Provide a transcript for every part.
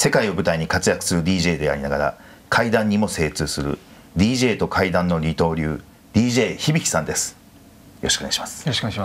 世界を舞台に活躍する DJ でありながら怪談にも精通する DJ と怪談の二刀流 DJ 響さんです。よろしくお願いします。 よろしくお願いします。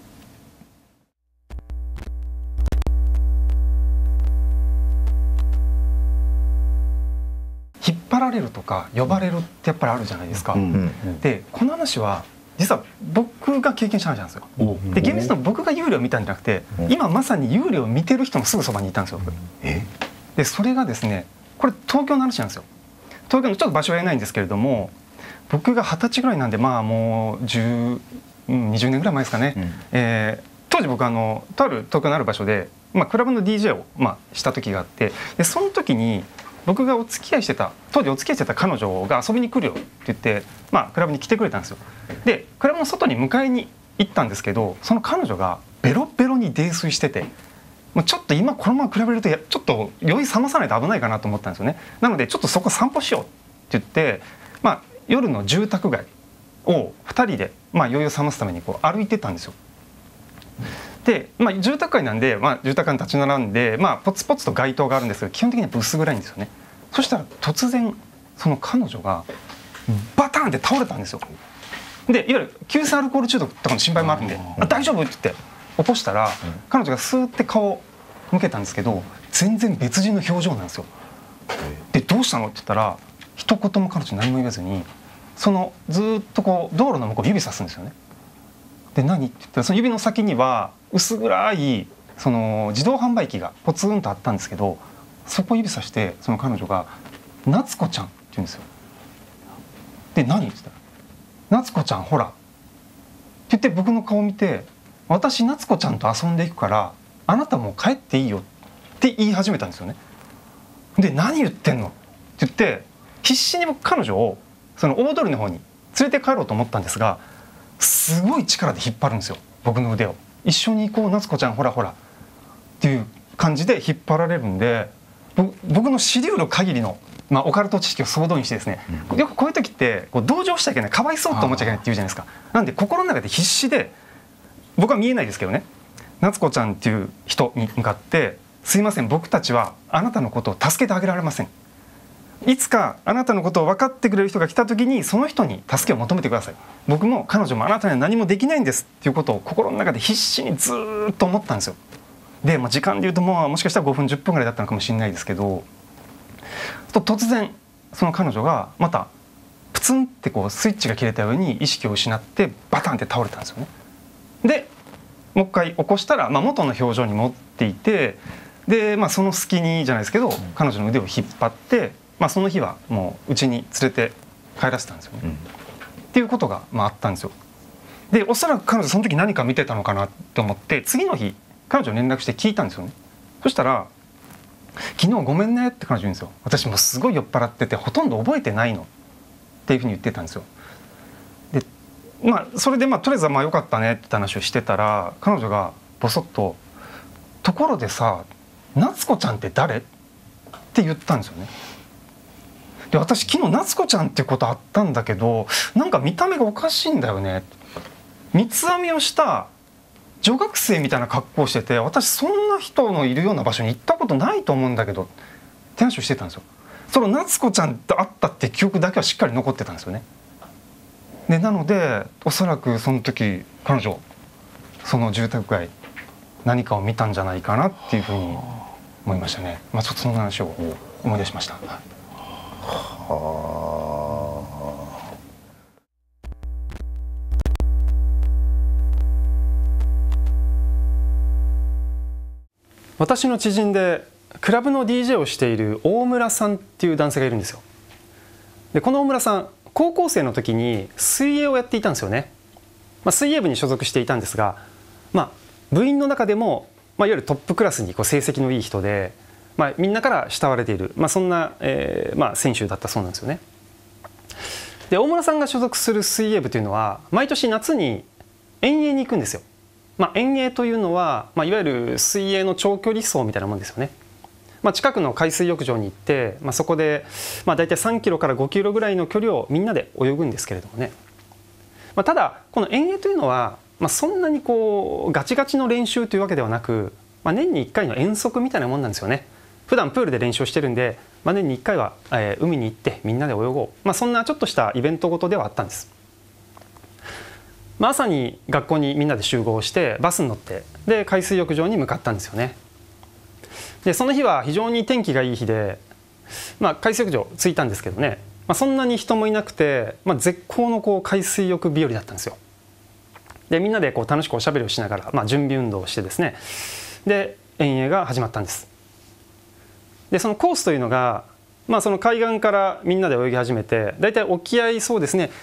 引っ張られるとか呼ばれるってやっぱりあるじゃないですか。でこの話は実は僕が経験した話なんですよ。で厳密に僕が幽霊を見たんじゃなくて、今まさに幽霊を見てる人のすぐそばにいたんですよ。でそれがですね、これ東京の話なんですよ。東京のちょっと場所は言えないんですけれども、僕が20歳ぐらいなんで、まあもう20年ぐらい前ですかね。当時僕とある東京のある場所で、クラブの DJ をした時があって、でその時に僕が当時お付き合いしてた彼女が遊びに来るよって言って、クラブに来てくれたんですよ。でクラブの外に迎えに行ったんですけど、その彼女がベロベロに泥酔してて、ちょっと今このまま比べるとちょっと酔い覚まさないと危ないかなと思ったんですよね。なのでちょっとそこ散歩しようって言って、夜の住宅街を2人で酔いを覚ますためにこう歩いてたんですよ。で、住宅街なんで、住宅街に立ち並んで、ポツポツと街灯があるんですけど、基本的には薄暗いんですよね。そしたら突然その彼女がバタンって倒れたんですよ。でいわゆる急性アルコール中毒とかの心配もあるんで「大丈夫?」って言って起こしたら、彼女がスーって顔を向けたんですけど、全然別人の表情なんですよ。でどうしたのって言ったら、一言も彼女何も言わずに、ずっとこう道路の向こう指さすんですよね。で何って言ったら、その指の先には薄暗い自動販売機がポツンとあったんですけど、そこを指さして、その彼女が「夏子ちゃん」って言うんですよ。で何って言ったら「夏子ちゃんほら」って言って僕の顔を見て「私夏子ちゃんと遊んでいくからあなたもう帰っていいよ」って言い始めたんですよね。で何言ってんのって言って、必死に僕彼女をその大通りの方に連れて帰ろうと思ったんですが、すごい力で引っ張るんですよ、僕の腕を。一緒に行こう夏子ちゃんほらほらっていう感じで引っ張られるんで、僕の知り得る限りの、オカルト知識を総動員してですね、よくこういう時って同情しちゃいけない、かわいそうと思っちゃいけないって言うじゃないですか。なんで心の中で必死で、僕は見えないですけどね、夏子ちゃんっていう人に向かって「すいません、僕たちはあなたのことを助けてあげられません。いつかあなたのことを分かってくれる人が来た時にその人に助けを求めてください。僕も彼女もあなたには何もできないんです」っていうことを心の中で必死にずっと思ったんですよ。で、時間でいうともしかしたら5分10分ぐらいだったのかもしれないですけど、突然その彼女がまたプツンってこうスイッチが切れたように意識を失ってバタンって倒れたんですよね。でもう一回起こしたら、元の表情に戻っていて、で、その隙にじゃないですけど、彼女の腕を引っ張って、その日はもう家に連れて帰らせたんですよね。っていうことがあったんですよ。でおそらく彼女その時何か見てたのかなと思って、次の日彼女に連絡して聞いたんですよね。そしたら「昨日ごめんね」って彼女言うんですよ。私もうすごい酔っ払っててほとんど覚えてないのっていうふうに言ってたんですよ。でそれでとりあえずはよかったねって話をしてたら、彼女がボソッと「ところでさ、夏子ちゃんって誰?」って言ったんですよね。で私昨日夏子ちゃんってことあったんだけど、なんか見た目がおかしいんだよね。三つ編みをした女学生みたいな格好をしてて、私そんな人のいるような場所に行ったことないと思うんだけどって話をしてたんですよ。その夏子ちゃんと会ったって記憶だけはしっかり残ってたんですよね。でなのでおそらくその時彼女その住宅街何かを見たんじゃないかなっていうふうに思いましたね。ちょっとその話を思い出しました。私の知人でクラブの DJ をしている大村さんっていう男性がいるんですよ。でこの大村さん、高校生の時に水泳をやっていたんですよね。水泳部に所属していたんですが、部員の中でも、いわゆるトップクラスに成績のいい人で、みんなから慕われている、そんな、選手だったそうなんですよね。で大村さんが所属する水泳部というのは毎年夏に遠泳に行くんですよ。遠泳というのは、いわゆる水泳の長距離走みたいなもんですよね。近くの海水浴場に行って、そこで、だいたい3キロから5キロぐらいの距離をみんなで泳ぐんですけれどもね。ただこの遠泳というのは、そんなにガチガチの練習というわけではなく、年に1回の遠足みたいなもんなんですよね。 普段プールで練習をしてるんで、年に1回は、海に行ってみんなで泳ごう、そんなちょっとしたイベントごとではあったんです。朝に学校にみんなで集合してバスに乗って、で海水浴場に向かったんですよね。でその日は非常に天気がいい日で、海水浴場着いたんですけどね、そんなに人もいなくて、絶好の海水浴日和だったんですよ。でみんなで楽しくおしゃべりをしながら、準備運動をしてですね、で遠泳が始まったんです。でそのコースというのが、その海岸からみんなで泳ぎ始めて、だいたい沖合そうですね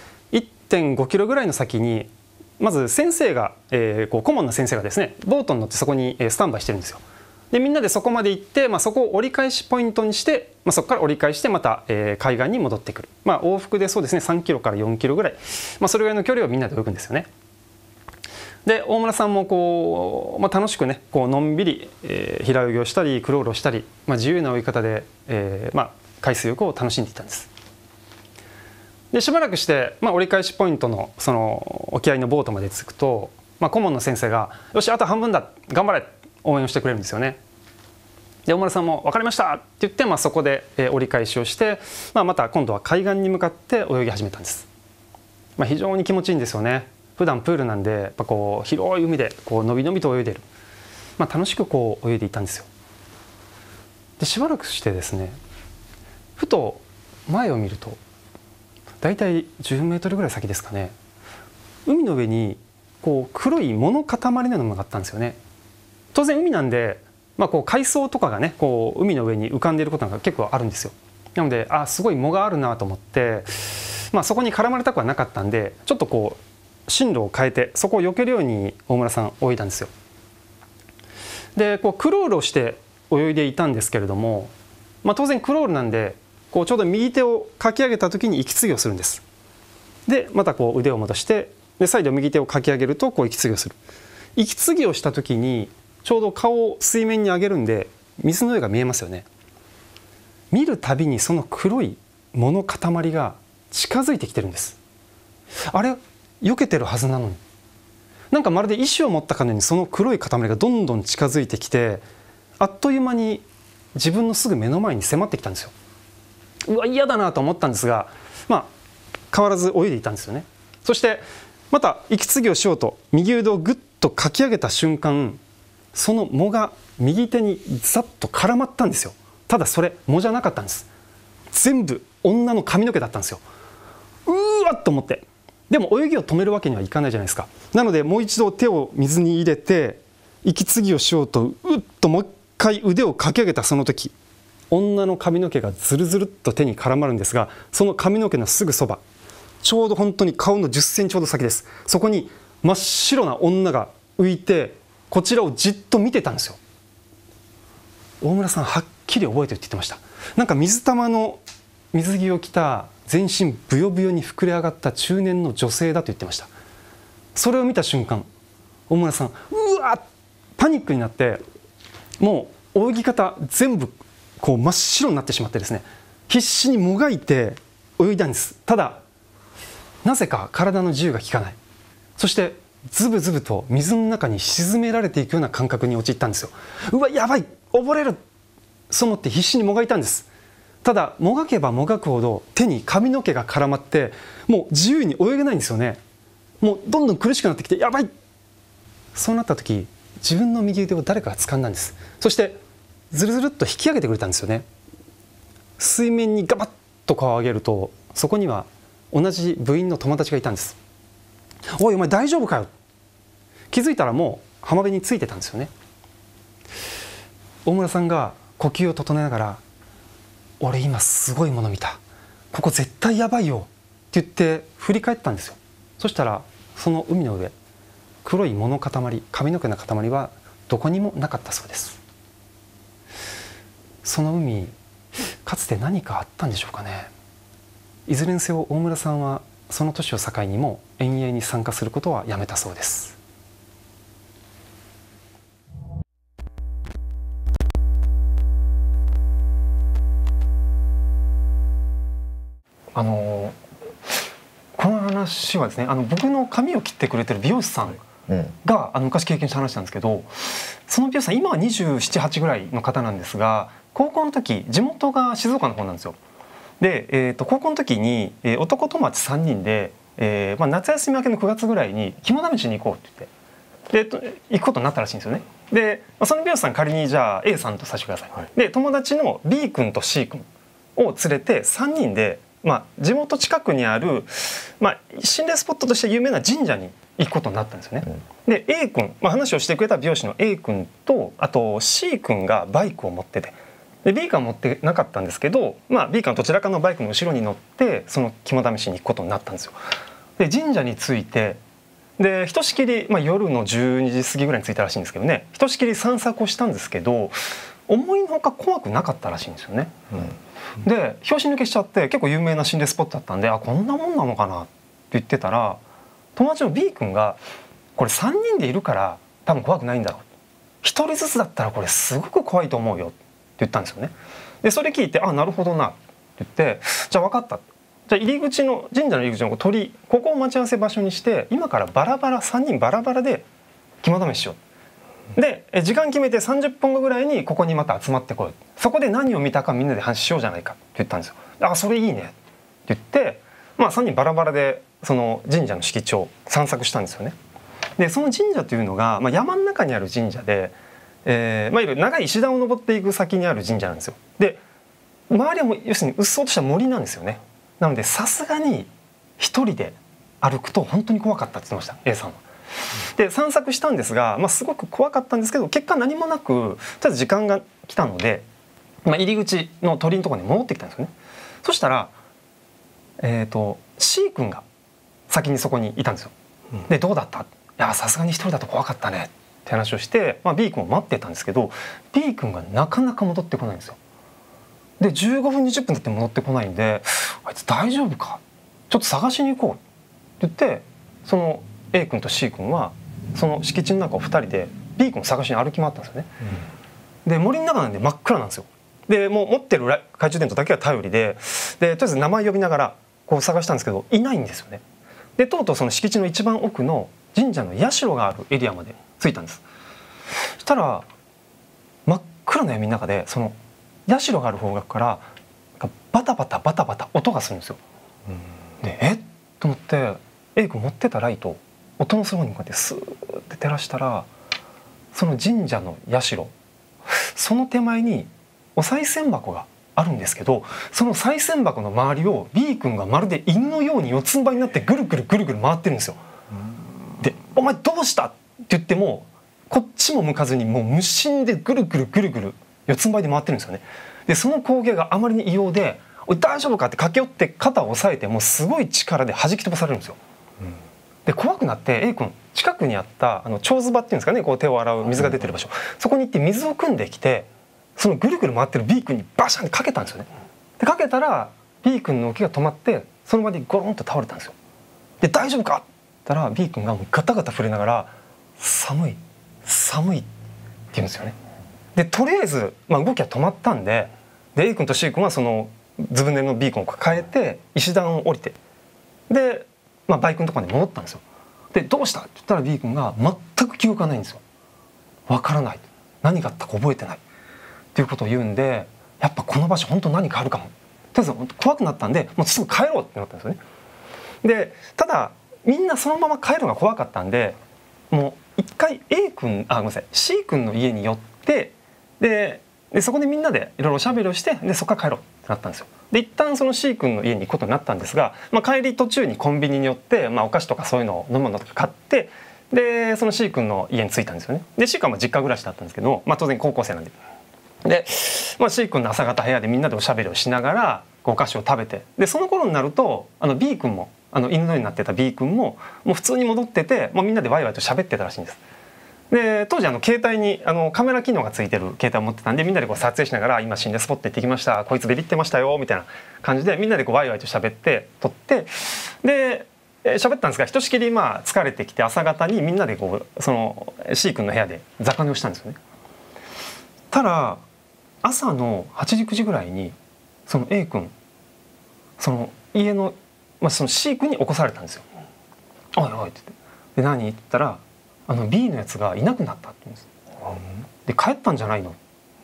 1.5 キロぐらいの先にまず先生が、顧問の先生がですねボートに乗ってそこにスタンバイしてるんですよ。でみんなでそこまで行って、そこを折り返しポイントにして、そこから折り返してまた、海岸に戻ってくる、往復でそうですね3キロから4キロぐらい、それぐらいの距離をみんなで泳ぐんですよね。で大村さんも楽しくねのんびり、平泳ぎをしたりクロールをしたり、自由な泳ぎ方で、海水浴を楽しんでいたんです。でしばらくして、折り返しポイントのその沖合のボートまで着くと、顧問の先生が「よしあと半分だ頑張れ!」応援をしてくれるんですよね。で大村さんも「分かりました!」って言って、そこで、折り返しをして、また今度は海岸に向かって泳ぎ始めたんです。非常に気持ちいいんですよね。普段プールなんでやっぱ広い海でのびのびと泳いでる、楽しく泳いでいたんですよ。でしばらくしてですね、ふと前を見るとだいたい10メートルぐらい先ですかね、海の上に黒い物塊のようなものがあったんですよね。当然海なんで、海藻とかがね海の上に浮かんでいることが結構あるんですよ。なのですごい藻があるなと思って、そこに絡まれたくはなかったんで、ちょっと進路を変えてそこを避けるように大村さん泳いだんですよ。でクロールをして泳いでいたんですけれども、当然クロールなんでちょうど右手をかき上げた時に息継ぎをするんです。でまた腕を戻して、で再度右手をかき上げると息継ぎをする。息継ぎをした時にちょうど顔を水面に上げるんで水の上が見えますよね。見るたびにその黒い物塊が近づいてきてるんです。あれ避けてるはずなのに、まるで意志を持ったかのようにその黒い塊がどんどん近づいてきて、あっという間に自分のすぐ目の前に迫ってきたんですよ。うわ嫌だなと思ったんですが、変わらず泳いでいたんですよね。そしてまた息継ぎをしようと右腕をぐっとかき上げた瞬間、その藻が右手にザッと絡まったんですよ。ただそれ藻じゃなかったんです。全部女の髪の毛だったんですよ。うわっと思って、でも泳ぎを止めるわけにはいかないじゃないですか。なのでもう一度手を水に入れて息継ぎをしようとうっともう一回腕をかき上げたその時、女の髪の毛がずるずるっと手に絡まるんですが、その髪の毛のすぐそば、ちょうど本当に顔の10センチほど先です。そこに真っ白な女が浮いてこちらをじっと見てたんですよ。大村さんはっきり覚えてるって言ってました。水玉の水着を着た全身ブヨブヨに膨れ上がった中年の女性だと言ってました。それを見た瞬間、大村さんうわっパニックになって、もう泳ぎ方全部真っ白になってしまってですね、必死にもがいて泳いだんです。ただなぜか体の自由が利かない。そしてズブズブと水の中に沈められていくような感覚に陥ったんですよ。うわやばい溺れる、そう思って必死にもがいたんです。ただもがけばもがくほど手に髪の毛が絡まって、もう自由に泳げないんですよね。もうどんどん苦しくなってきてやばい、そうなった時自分の右腕を誰かが掴んだんです。そしてずるずるっと引き上げてくれたんですよね。水面にガバッと顔を上げると、そこには同じ部員の友達がいたんです。おいお前大丈夫かよ。気づいたらもう浜辺についてたんですよね。大村さんが呼吸を整えながら、俺今すごいもの見た、ここ絶対やばいよって言って振り返ったんですよ。そしたらその海の上、黒い物塊、髪の毛の塊はどこにもなかったそうです。その海、かつて何かあったんでしょうかね。いずれにせよ大村さんはその年を境にも遠泳に参加することはやめたそうです。この話はですね、僕の髪を切ってくれてる美容師さんが昔経験した話なんですけど、その美容師さん今は27、8ぐらいの方なんですが、 高校の時地元が静岡の方なんですよ。で、高校の時に、男友達3人で、夏休み明けの9月ぐらいに肝試しに行こうって言ってで行くことになったらしいんですよね。でその美容師さん仮にじゃあ A さんとさせてください、はい、で友達の B 君と C 君を連れて3人で、地元近くにある、心霊スポットとして有名な神社に行くことになったんですよね。で A 君、話をしてくれた美容師の A 君とあと C 君がバイクを持っててで B 君は持ってなかったんですけど、B 君はどちらかのバイクの後ろに乗ってその肝試しに行くことになったんですよ。で神社に着いてでひとしきり、夜の12時過ぎぐらいに着いたらしいんですけどね、ひとしきり散策をしたんですけど思いのほか怖くなかったらしいんですよね。で拍子抜けしちゃって結構有名な心霊スポットだったんでこんなもんなのかなって言ってたら友達の B 君がこれ3人でいるから多分怖くないんだろう、1人ずつだったらこれすごく怖いと思うよって言ったんですよね。でそれ聞いてなるほどなって言ってじゃあ分かった、じゃあ入り口の神社の入り口の鳥居ここを待ち合わせ場所にして今からバラバラ3人バラバラで肝試ししようで時間決めて30分後ぐらいにここにまた集まってこい、そこで何を見たかみんなで話しようじゃないかって言ったんですよ。それいいねって言って、3人バラバラでその神社の敷地を散策したんですよね。でその神社というのが、山の中にある神社で、いわゆる長い石段を登っていく先にある神社なんですよ。で周りはもう要するにうっそうとした森なんですよね。なのでさすがに一人で歩くと本当に怖かったって言ってました A さんは。で散策したんですが、すごく怖かったんですけど結果何もなくとりあえず時間が来たので、入り口の鳥居のところに戻ってきたんですよね。そしたら、C 君が先にそこにいたんですよ。でどうだった？いやさすがに一人だと怖かったねって話をして、B 君を待ってたんですけど B 君がなかなか戻ってこないんですよ。で15分20分経って戻ってこないんであいつ大丈夫かちょっと探しに行こうって言ってその A 君と C 君はその敷地の中を2人で B 君を探しに歩き回ったんですよね。で森の中なんで真っ暗なんですよ。でもう持ってる懐中電灯だけが頼りでとりあえず名前呼びながらこう探したんですけどいないんですよね。でとうとうその敷地の一番奥の神社の社があるエリアまで着いたんです。そしたら真っ暗な闇の中でその社がある方角からバタバタバタバタ音がするんですよ。でと思って A 君持ってたライト音のする方に向かってスーッて照らしたらその神社の社その手前にお賽銭箱があるんですけどその賽銭箱の周りを B 君がまるで犬のように四つん這いになってぐるぐるぐるぐる回ってるんですよ。でお前どうしたって言ってもこっちも向かずにもう無心でぐるぐるぐるぐる四つん這いで回ってるんですよね。でその光景があまりに異様で「おい大丈夫か?」って駆け寄って肩を押さえてもうすごい力で弾き飛ばされるんですよ。で怖くなって A 君近くにあった蝶ズバっていうんですかねこう手を洗う水が出てる場所そこに行って水を汲んできてそのぐるぐる回ってる B 君にバシャンってかけたんですよね。でかけたら B 君の動きが止まってその場でゴロンと倒れたんですよ。で大丈夫かって言ったら B 君がもうガタガタ震えながら寒い寒いって言うんですよね。でとりあえず、動きは止まったんで A 君と C 君はそのずぶ濡れの B 君を抱えて石段を降りてで、バイクのところに戻ったんですよ。でどうしたって言ったら B 君が全く記憶がないんですよ。わからない何があったか覚えてないっていうことを言うんでやっぱこの場所本当何かあるかもとりあえず怖くなったんでもうすぐ帰ろうってなったんですよね。でただみんなそのまま帰るのが怖かったんでもう一回 A 君ごめんなさい C 君の家に寄ってでそこでみんなでいろいろおしゃべりをしてでそこから帰ろうってなったんですよ。で一旦その C 君の家に行くことになったんですが、帰り途中にコンビニに寄って、お菓子とかそういうのを飲むのとか買ってでその C 君の家に着いたんですよね。で C 君は実家暮らしだったんですけど、当然高校生なんで。で、C 君の朝方部屋でみんなでおしゃべりをしながらお菓子を食べてでその頃になるとB 君も犬のようになってた B 君ももう普通に戻ってて、みんなでワイワイと喋ってたらしいんです。で当時携帯にカメラ機能がついてる携帯を持ってたんでみんなでこう撮影しながら今心霊スポット行ってきましたこいつビビってましたよみたいな感じでみんなでこうワイワイと喋って撮ってで喋ったんですがひとしきり疲れてきて朝方にみんなでこうその C 君の部屋で雑貨寝をしたんですよね。ただ朝の8時9時ぐらいにその A 君その家の、その C 君に起こされたんですよ。おいおいって言ってで何って言ったらB のやつがいなくなったって言うんです。で帰ったんじゃないのって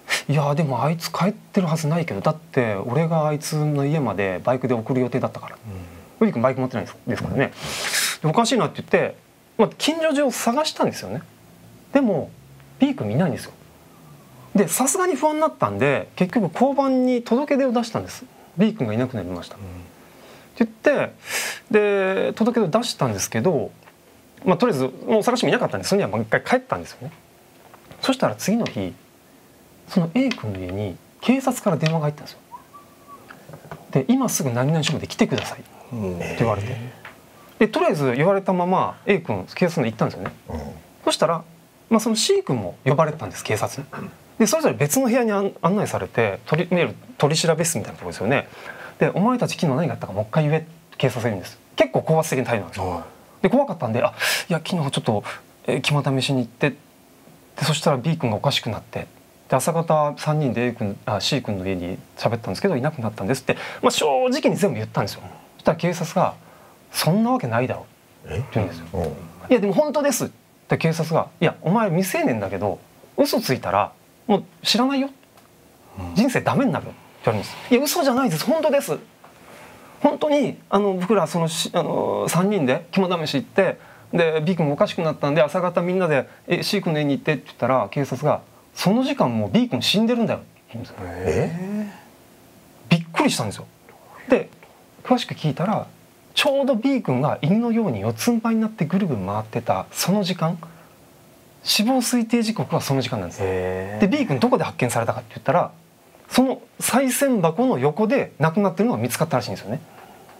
いやでもあいつ帰ってるはずないけど、だって俺があいつの家までバイクで送る予定だったから、B君バイク持ってないですからね、おかしいなって言って、近所中を探したんですよね。でも B 君いないんですよ。でさすがに不安になったんで結局交番に届け出を出したんです。 B 君がいなくなりました、って言ってで届け出を出したんですけど、とりあえずもう探してもいなかったんでそれにはもう一回帰ったんですよね。そしたら次の日その A 君の家に警察から電話が入ったんですよ。で今すぐ何々署まで来てくださいって言われて、でとりあえず言われたまま A 君警察に行ったんですよね。そしたら、その C 君も呼ばれたんです、警察に。でそれぞれ別の部屋に案内されて取り調べ室みたいなところですよね。でお前たち昨日何があったかもう一回言えって警察が言うんです。結構高圧的な態度なんですよ。で怖かったんでいや昨日ちょっと肝試しに行ってでそしたら B 君がおかしくなってで朝方3人で C 君の家に喋ったんですけどいなくなったんですって、正直に全部言ったんですよ。そしたら警察が「そんなわけないだろ」って言うんですよ。いやでも本当ですって警察が「いやお前未成年だけど嘘ついたらもう知らないよ、人生ダメになるよ」って言われるんです。いや嘘じゃないです、本当です、本当に僕ら3人で肝試し行ってで B 君もおかしくなったんで朝方みんなでC 君の家に行ってって言ったら警察が「その時間もう B 君死んでるんだよ」って言うんですよ。びっくりしたんですよ。で詳しく聞いたらちょうど B 君が犬のように四つん這いになってぐるぐる回ってたその時間、死亡推定時刻はその時間なんです。で B 君どこで発見されたかって言ったらその賽銭箱の横で亡くなってるのが見つかったらしいんですよね。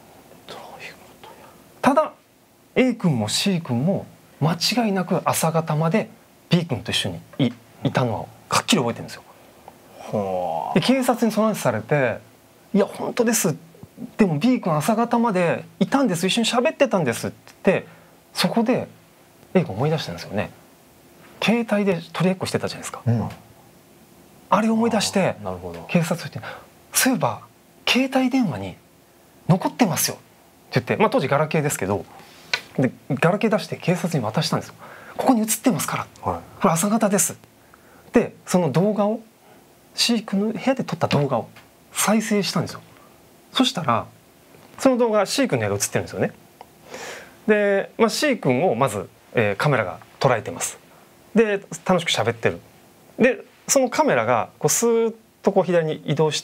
ただ A 君も C 君も間違いなく朝方まで B 君と一緒にいたのははっきり覚えてるんですよ。で警察にその話されて「いや本当です」でも B 君朝方までいたんです、一緒に喋ってたんですって言って、そこで A 君思い出したんですよね。携帯で取り合いっこしてたじゃないですか、あれを思い出して警察に言って「そういえば携帯電話に残ってますよ」って言って、当時ガラケーですけどでガラケー出して警察に渡したんですよ。ここに映ってますから、これ朝方です。でその動画を C 君の部屋で撮った動画を再生したんですよ。そしたらその動画 C 君の部屋が映ってるんですよね。で、C 君をまず、カメラが捉えてます。で楽しく喋ってる。でそのカメラがスーッと左に移動して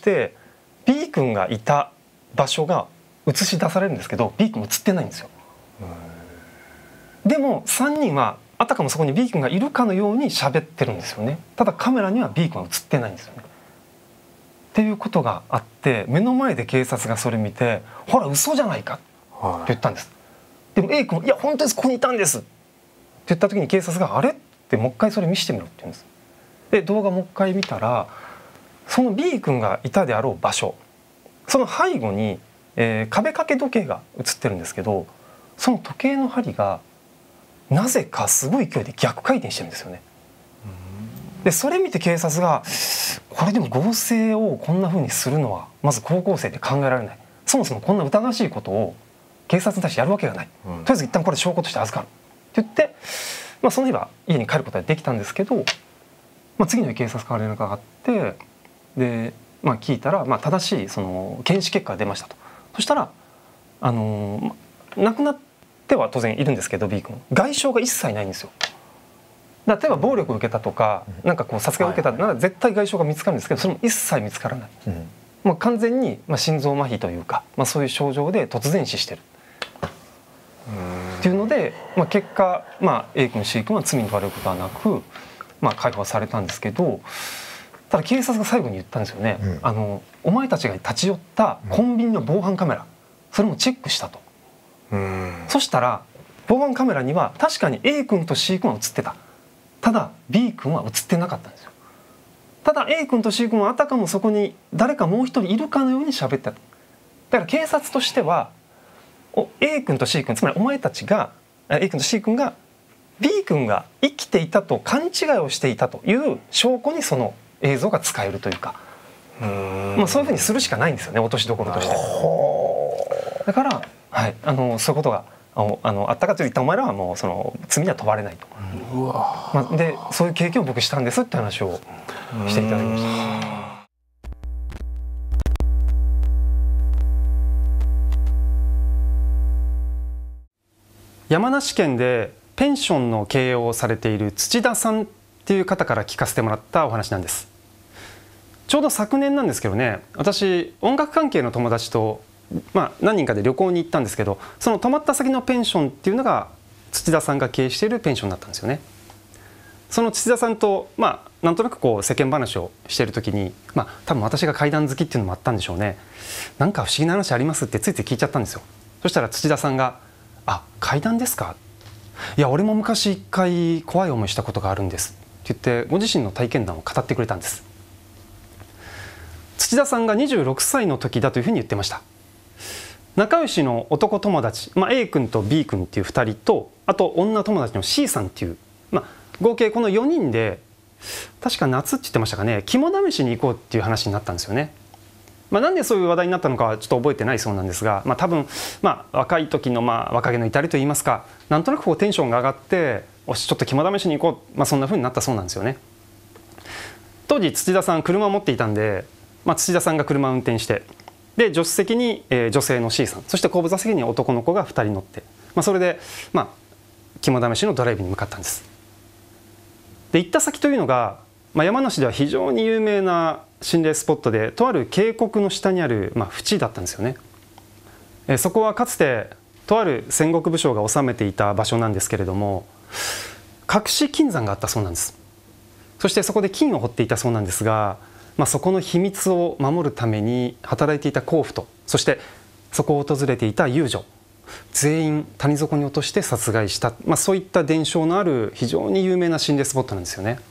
B 君がいた場所が映し出されるんですけど B 君映ってないんですよ。でも3人はあたかもそこに B 君がいるかのように喋ってるんですよね。ただカメラには B 君は映ってないんですよね。っていうことがあって目の前で警察がそれ見て「ほら嘘じゃないか」って言ったんです。でも A 君「いや本当です、ここにいたんです」って言った時に警察が「あれ?」ってもう一回それ見せてみろって言うんです。で動画もう一回見たらその B 君がいたであろう場所、その背後に、壁掛け時計が映ってるんですけどその時計の針がなぜかすごい勢いで逆回転してるんですよね。でそれ見て警察がこれでも合成をこんな風にするのはまず高校生で考えられない、そもそもこんな疑わしいことを警察に対してやるわけがない、とりあえず一旦これ証拠として預かるって言って、その日は家に帰ることができたんですけど、次の日警察から連絡があってで、聞いたら、正しいその検視結果が出ましたと。そしたら亡くなっては当然いるんですけど B 君外傷が一切ないんですよ。例えば暴力を受けたとか殺害を受けたなら絶対外傷が見つかるんですけどそれも一切見つからない、完全に心臓麻痺というか、そういう症状で突然死してるっていうので、結果、A 君 C 君は罪に問われることはなく、解放されたんですけど、ただ警察が最後に言ったんですよね、お前たちが立ち寄ったコンビニの防犯カメラそれもチェックしたと。そしたら防犯カメラには確かに A 君と C 君は映ってた、ただ B 君は映ってなかったんですよ。ただ A 君と C 君はあたかもそこに誰かもう一人いるかのように喋ってた。だから警察としてはA 君と C 君、つまりお前たちが A 君と C 君が B 君が生きていたと勘違いをしていたという証拠にその映像が使えるというか、そういうふうにするしかないんですよね、落としどころとして。だから、そういうことがあったかといったお前らはもうその罪には問われないと。でそういう経験を僕したんですって話をしていただきました。山梨県でペンションの経営をされている土田さんっていう方から聞かせてもらったお話なんです。ちょうど昨年なんですけどね、私音楽関係の友達と、何人かで旅行に行ったんですけど、その泊まった先のペンションっていうのが土田さんが経営しているペンションだったんですよね。その土田さんと、なんとなくこう世間話をしている時に、多分私が怪談好きっていうのもあったんでしょうね。なんか不思議な話ありますってついつい聞いちゃったんですよ。そしたら土田さんが「あ、怪談ですか？いや俺も昔一回怖い思いしたことがあるんです」って言ってご自身の体験談を語ってくれたんです。土田さんが26歳の時だというふうに言ってました。仲良しの男友達、A 君と B 君っていう2人と、あと女友達の C さんっていう、合計この4人で確か夏って言ってましたかね、肝試しに行こうっていう話になったんですよね。なんでそういう話題になったのかはちょっと覚えてないそうなんですが、多分若い時の若気の至りといいますか、なんとなくこうテンションが上がっておしちょっと肝試しに行こう、そんな風になったそうなんですよね。当時土田さん車を持っていたんで、土田さんが車を運転して、で助手席に女性の C さん、そして後部座席に男の子が2人乗って、それで肝試しのドライブに向かったんです。で行った先というのが、山梨では非常に有名な心霊スポットで、とある渓谷の下にある、淵だったんですよね。そこはかつてとある戦国武将が治めていた場所なんですけれども、隠し金山があったそうなんです。そしてそこで金を掘っていたそうなんですが、そこの秘密を守るために働いていた甲府と、そしてそこを訪れていた遊女全員谷底に落として殺害した、そういった伝承のある非常に有名な心霊スポットなんですよね。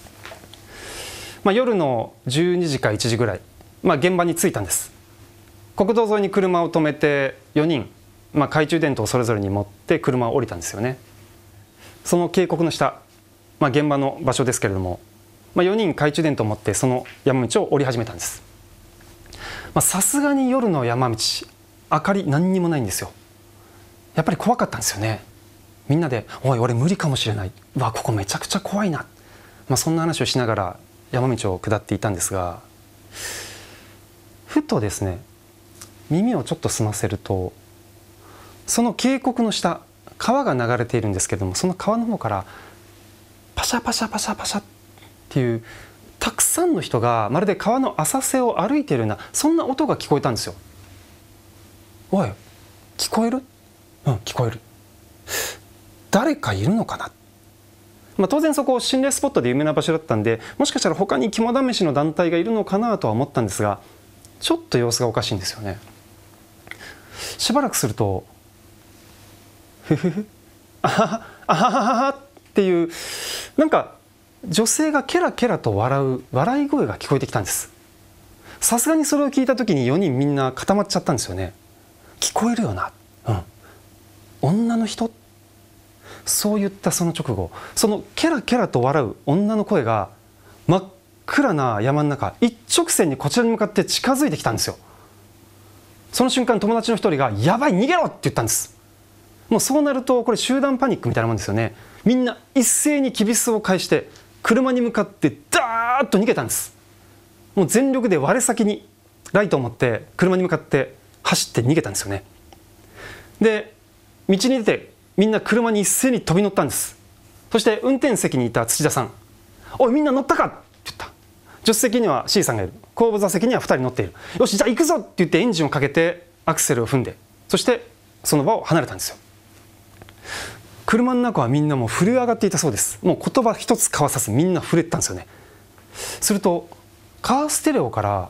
夜の12時か1時ぐらい、現場に着いたんです。国道沿いに車を止めて4人、懐中電灯をそれぞれに持って車を降りたんですよね。その渓谷の下、現場の場所ですけれども、4人懐中電灯を持ってその山道を降り始めたんです。さすがに夜の山道、明かり何にもないんですよ。やっぱり怖かったんですよね。みんなで「おい俺無理かもしれない、うわここめちゃくちゃ怖いな」、そんな話をしながら山道を下っていたんですが、ふとですね、耳をちょっと澄ませると、その渓谷の下、川が流れているんですけども、その川の方からパシャパシャパシャパシャっていうたくさんの人がまるで川の浅瀬を歩いているような、そんな音が聞こえたんですよ。おい聞こえる？うん聞こえる。誰かいるのかな。当然そこ心霊スポットで有名な場所だったんで、もしかしたら他に肝試しの団体がいるのかなとは思ったんですが、ちょっと様子がおかしいんですよね。しばらくするとふふふあははあはははっていう、なんか女性がケラケラと笑い声が聞こえてきたんです。さすがにそれを聞いた時に4人みんな固まっちゃったんですよね。聞こえるよな、女の人。そう言ったその直後、そのケラケラと笑う女の声が真っ暗な山の中一直線にこちらに向かって近づいてきたんですよ。その瞬間友達の一人が「やばい逃げろ!」って言ったんです。もうそうなるとこれ集団パニックみたいなもんですよね。みんな一斉にきびすを返して車に向かってダーッと逃げたんです。もう全力で我先にライトを持って車に向かって走って逃げたんですよね。で道に出てみんな車に一斉に飛び乗ったんです。そして運転席にいた土田さん「おいみんな乗ったか!」って言った。助手席には C さんがいる、後部座席には2人乗っている。よしじゃあ行くぞって言ってエンジンをかけてアクセルを踏んで、そしてその場を離れたんですよ。車の中はみんなもう震え上がっていたそうです。もう言葉一つ交わさずみんな震えてたんですよね。するとカーステレオから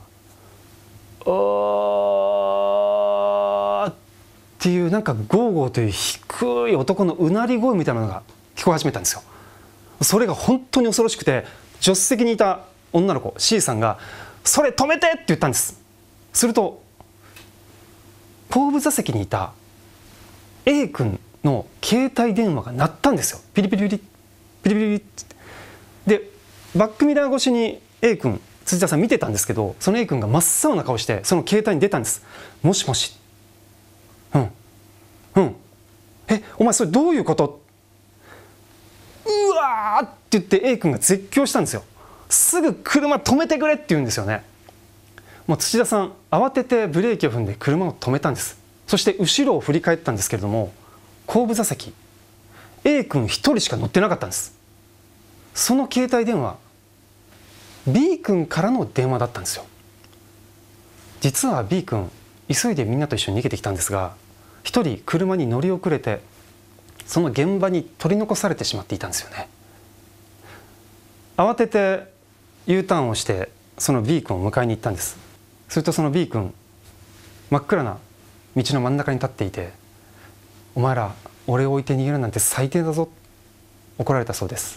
「っていうなんかゴーゴーという低い男のうなり声みたいなのが聞こえ始めたんですよ。それが本当に恐ろしくて、助手席にいた女の子 C さんが「それ止めて!」って言ったんです。すると後部座席にいた A 君の携帯電話が鳴ったんですよ。ピリピリピリピリピリってでバックミラー越しに A 君辻田さん見てたんですけど、その A 君が真っ青な顔してその携帯に出たんです。もしもし、 お前それどういうこと？うわーって言って A 君が絶叫したんですよ。すぐ車止めてくれって言うんですよね。もう土田さん慌ててブレーキを踏んで車を止めたんです。そして後ろを振り返ったんですけれども、後部座席 A 君1人しか乗ってなかったんです。その携帯電話 B 君からの電話だったんですよ。実は B 君急いでみんなと一緒に逃げてきたんですが、1人車に乗り遅れてその現場に取り残されてしまっていたんですよね。慌てて U ターンをしてその B 君を迎えに行ったんです。するとその B 君真っ暗な道の真ん中に立っていて、お前ら俺を置いて逃げるなんて最低だぞ、怒られたそうです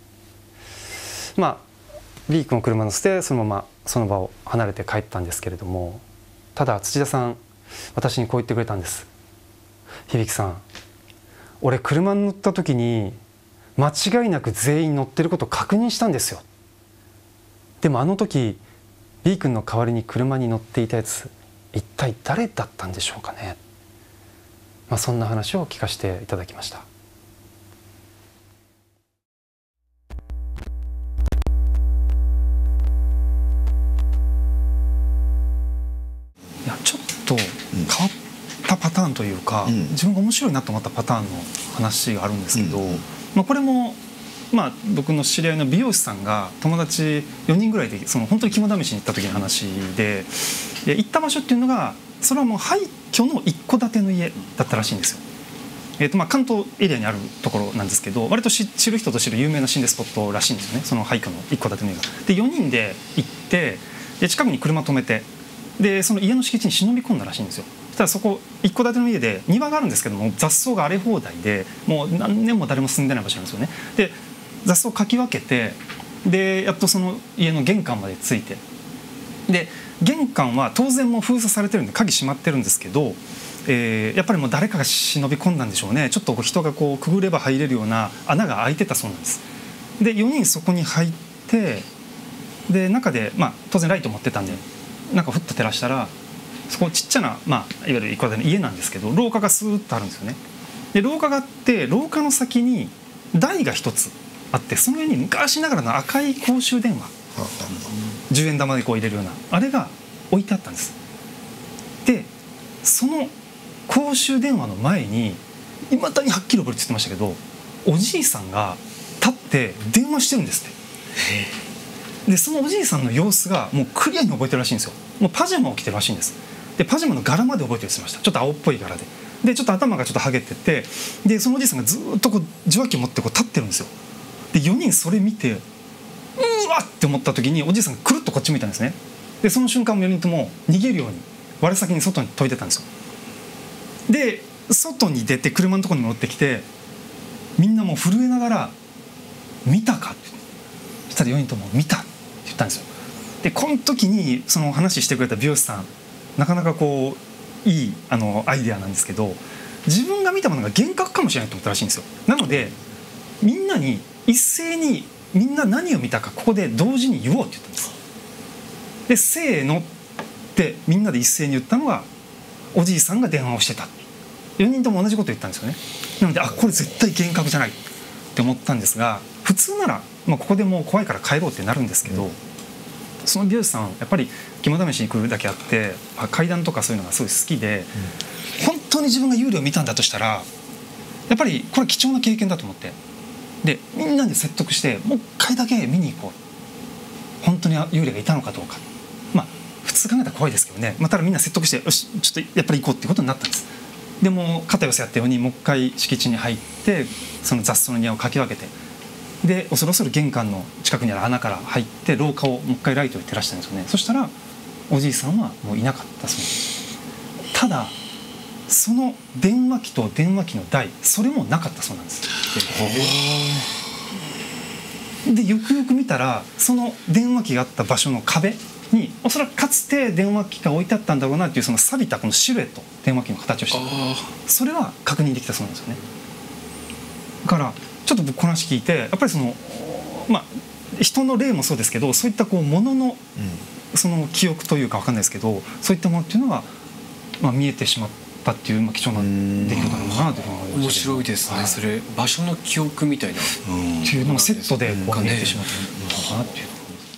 。B 君を車乗せてそのままその場を離れて帰ったんですけれども、ただ土田さん私にこう言ってくれたんです。響さん、俺車に乗った時に間違いなく全員乗ってることを確認したんですよ。でもあの時 B 君の代わりに車に乗っていたやつ一体誰だったんでしょうかね。そんな話を聞かせていただきました。いやちょっと変わったパターンというか、自分が面白いなと思ったパターンの話があるんですけど、これも僕の知り合いの美容師さんが友達4人ぐらいで本当に肝試しに行った時の話で、行った場所っていうのがそれはもう廃墟の一戸建ての家だったらしいんですよ。関東エリアにあるところなんですけど、割と知る人と知る有名な心霊スポットらしいんですよね、その廃墟の一戸建ての家が。で4人で行って近くに車止めて、でその家の敷地に忍び込んだらしいんですよ。そしたらそこ一戸建ての家で庭があるんですけども、雑草が荒れ放題でもう何年も誰も住んでない場所なんですよね。で雑草をかき分けて、でやっとその家の玄関まで着いて、で玄関は当然もう封鎖されてるんで鍵閉まってるんですけど、やっぱりもう誰かが忍び込んだんでしょうね。ちょっと人がくぐれば入れるような穴が開いてたそうなんです。で4人そこに入って、で中で当然ライト持ってたんでなんかふっと照らしたら、そこちっちゃな、いわゆる一戸建ての家なんですけど、廊下がスーッとあるんですよね。で廊下があって、廊下の先に台が一つあって、その上に昔ながらの赤い公衆電話、10円玉で入れるようなあれが置いてあったんです。でその公衆電話の前にいまだにはっきり覚えるって言ってましたけど、おじいさんが立って電話してるんですって。でそのおじいさんの様子がもうクリアに覚えてるらしいんですよ。もうパジャマを着てるらしいんです。でパジャマの柄まで覚えてるって言ってました。ちょっと青っぽい柄で、ちょっと頭がちょっとハゲてて、でそのおじいさんがずっと受話器を持って立ってるんですよ。で4人それ見てうわって思った時に、おじいさんがくるっとこっち向いたんですね。でその瞬間も4人とも逃げるように我先に外に飛び出たんですよ。で外に出て車のところに戻ってきて、みんなもう震えながら「見たか?」って、そしたら4人とも「見た」って言ったんですよ。でこの時にその話してくれた美容師さん、なかなかいいアイデアなんですけど、自分が見たものが幻覚かもしれないと思ったらしいんですよ。なのでみんなに一斉にみんな何を見たかここで同時に言おうって言ったんです。でせーのってみんなで一斉に言ったのがおじいさんが電話をしてた。4人とも同じこと言ったんですよね。なのでこれ絶対幻覚じゃないって思ったんですが、普通なら、ここでもう怖いから帰ろうってなるんですけど、その美容師さんやっぱり肝試しに来るだけあって怪談とかそういうのがすごい好きで、本当に自分が幽霊を見たんだとしたらやっぱりこれ貴重な経験だと思って、でみんなで説得してもう一回だけ見に行こう、本当に幽霊がいたのかどうか。普通考えたら怖いですけどね、ただみんな説得してよしちょっとやっぱり行こうってことになったんです。でも肩寄せ合ったようにもう一回敷地に入って、その雑草の庭をかき分けて、で恐る恐る玄関の近くにある穴から入って廊下をもう一回ライトで照らしたんですよね。そしたらおじいさんはもういなかったそうです。ただその電話機と電話機の台、それもなかったそうなんです。でよくよく見たらその電話機があった場所の壁におそらくかつて電話機が置いてあったんだろうなっていう、その錆びたこのシルエット、電話機の形をして、それは確認できたそうなんですよね。だからちょっと僕この話聞いて、やっぱりその人の霊もそうですけど、そういった物のその記憶というか分かんないですけど、そういったものっていうのは見えてしまったっていう、貴重な出来事なのかなというふうに思いました。 面白いですね、それ場所の記憶みたいなっていうのもセットでこう見えてしまったのかなっていう。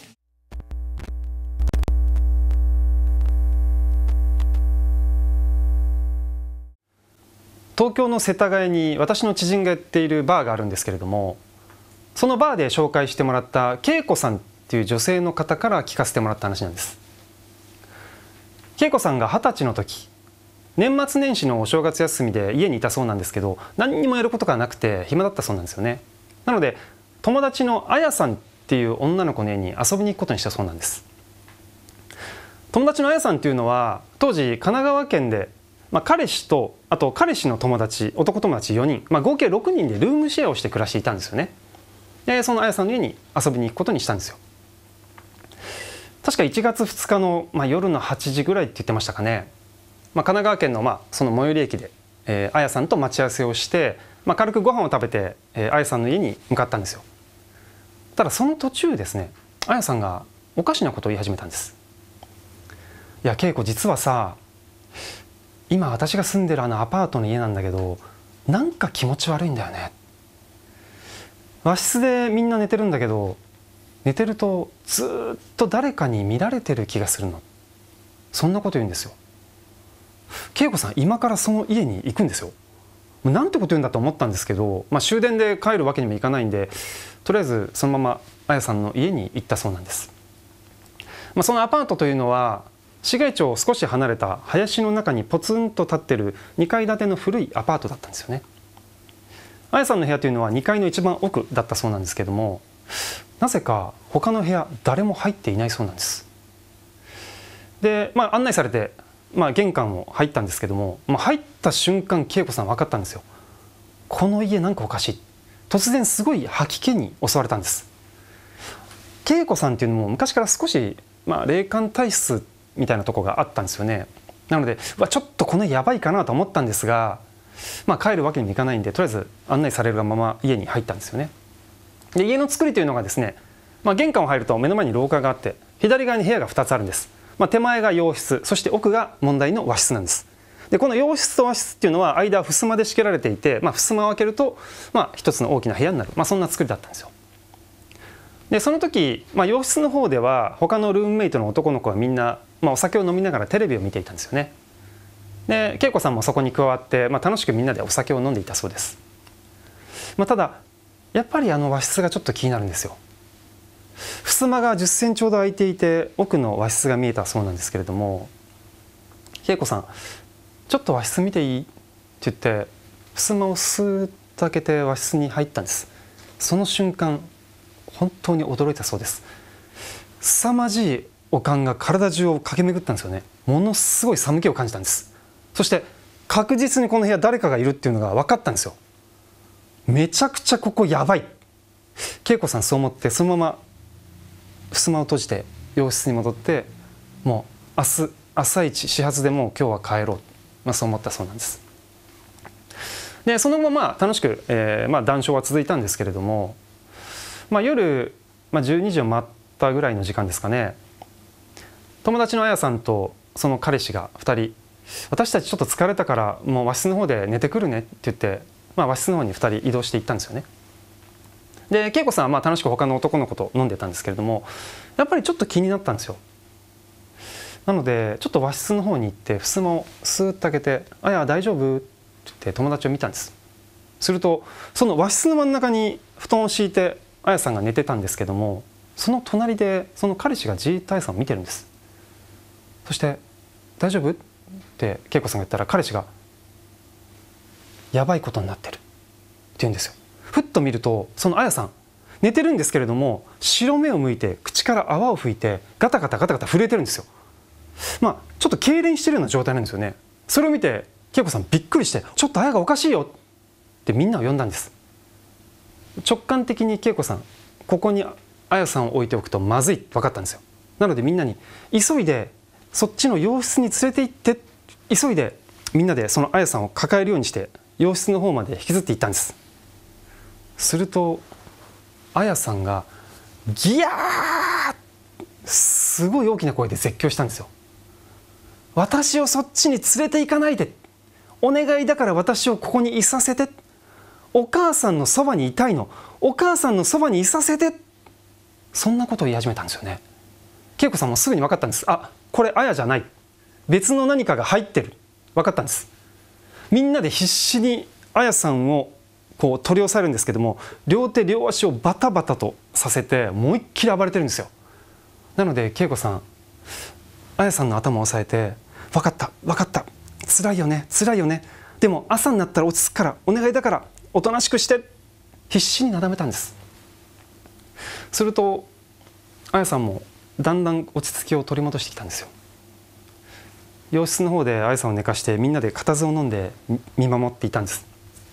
東京の世田谷に私の知人がやっているバーがあるんですけれども、そのバーで紹介してもらった恵子さんっていう女性の方から聞かせてもらった話なんです。恵子さんが20歳の時、年末年始のお正月休みで家にいたそうなんですけど、何にもやることがなくて暇だったそうなんですよね。なので友達のあやさんっていう女の子の家に遊びに行くことにしたそうなんです。友達のあやさんっていうのは当時神奈川県で彼氏とあと彼氏の友達、男友達4人、合計6人でルームシェアをして暮らしていたんですよね。でそのあやさんの家に遊びに行くことにしたんですよ。確か1月2日の、夜の8時ぐらいって言ってましたかね。神奈川県の、その最寄り駅で、あやさんと待ち合わせをして、軽くご飯を食べて、あやさんの家に向かったんですよ。ただその途中ですね、あやさんがおかしなことを言い始めたんです。いや恵子、実はさ、今私が住んでるアパートの家なんだけど、なんか気持ち悪いんだよね。和室でみんな寝てるんだけど、寝てるとずっと誰かに見られてる気がするの。そんなこと言うんですよ。恵子さん、今からその家に行くんですよ。なんてこと言うんだと思ったんですけど、終電で帰るわけにもいかないんで、とりあえずそのままあやさんの家に行ったそうなんです。そのアパートというのは市街地を少し離れた林の中にポツンと立ってる2階建ての古いアパートだったんですよね。あやさんの部屋というのは2階の一番奥だったそうなんですけども、なぜか他の部屋誰も入っていないそうなんです。で、案内されて、玄関を入ったんですけども、入った瞬間恵子さん分かったんですよ。この家なんかおかしい。突然すごい吐き気に襲われたんです。恵子さんっていうのも昔から少し、霊感体質みたいなとこがあったんですよね。なのでちょっとこの家やばいかなと思ったんですが、帰るわけにもいかないんで、とりあえず案内されるまま家に入ったんですよね。で家の作りというのがですね、玄関を入ると目の前に廊下があって、左側に部屋が2つあるんです。手前が洋室、そして奥が問題の和室なんです。でこの洋室と和室っていうのは間は襖で仕切られていて、襖を開けると、一つの大きな部屋になる、そんな作りだったんですよ。でその時、洋室の方では他のルームメイトの男の子はみんな、お酒を飲みながらテレビを見ていたんですよね。で恵子さんもそこに加わって、楽しくみんなでお酒を飲んでいたそうです。ただやっぱり和室がちょっと気になるんですよ。襖が10センチほど開いていて、奥の和室が見えたそうなんですけれども、恵子さん、ちょっと和室見ていいって言って襖をスーッと開けて和室に入ったんです。その瞬間本当に驚いたそうです。凄まじい悪寒が体中を駆け巡ったんですよね。ものすごい寒気を感じたんです。そして確実にこの部屋誰かがいるっていうのが分かったんですよ。めちゃくちゃここやばい。恵子さんそう思って、そのまま襖を閉じて洋室に戻って、もう明日朝一始発でもう今日は帰ろう、そう思ったそうなんです。でその後楽しく、談笑は続いたんですけれども、夜、12時を回ったぐらいの時間ですかね、友達のあやさんとその彼氏が2人、私たちちょっと疲れたからもう和室の方で寝てくるねって言って、和室の方に2人移動していったんですよね。で恵子さんは楽しく他の男の子と飲んでたんですけれども、やっぱりちょっと気になったんですよ。なのでちょっと和室の方に行って襖をスーッと開けて「あや大丈夫?」って言って友達を見たんです。するとその和室の真ん中に布団を敷いてあやさんが寝てたんですけども、その隣でその彼氏がじーっとあやさんを見てるんです。そして「大丈夫?」って恵子さんが言ったら、彼氏が「やばいことになってる」って言うんですよ。ふっと見るとそのあやさん寝てるんですけれども、白目を向いて口から泡を吹いてガタガタガタガタ震えてるんですよ。ちょっと痙攣してるような状態なんですよね。それを見て恵子さんびっくりして「ちょっとあやがおかしいよ」ってみんなを呼んだんです。直感的に恵子さん、ここにあやさんを置いておくとまずいって分かったんですよ。なのでみんなに急いでそっちの洋室に連れて行って、急いでみんなでそのあやさんを抱えるようにして洋室の方まで引きずっていったんです。するとあやさんがギヤー、すごい大きな声で絶叫したんですよ。私をそっちに連れて行かないで、 お願いだから私をここにいさせて、お母さんのそばにいたいの、お母さんのそばにいさせて、そんなことを言い始めたんですよね。恵子さんもすぐに分かったんです。あ、これ綾じゃない、別の何かが入ってる、分かったんです。みんなで必死に綾さんをこう取り押さえるんですけども、両手両足をバタバタとさせて思いっきり暴れてるんですよ。なので恵子さん、綾さんの頭を押さえて、分かった分かった、辛いよね辛いよね、でも朝になったら落ち着くからお願いだからおとなしくして、必死になだめたんです。すると綾さんもだんだん落ち着きを取り戻してきたんですよ。洋室の方で綾さんを寝かしてみんなで固唾を飲んで見守っていたんです。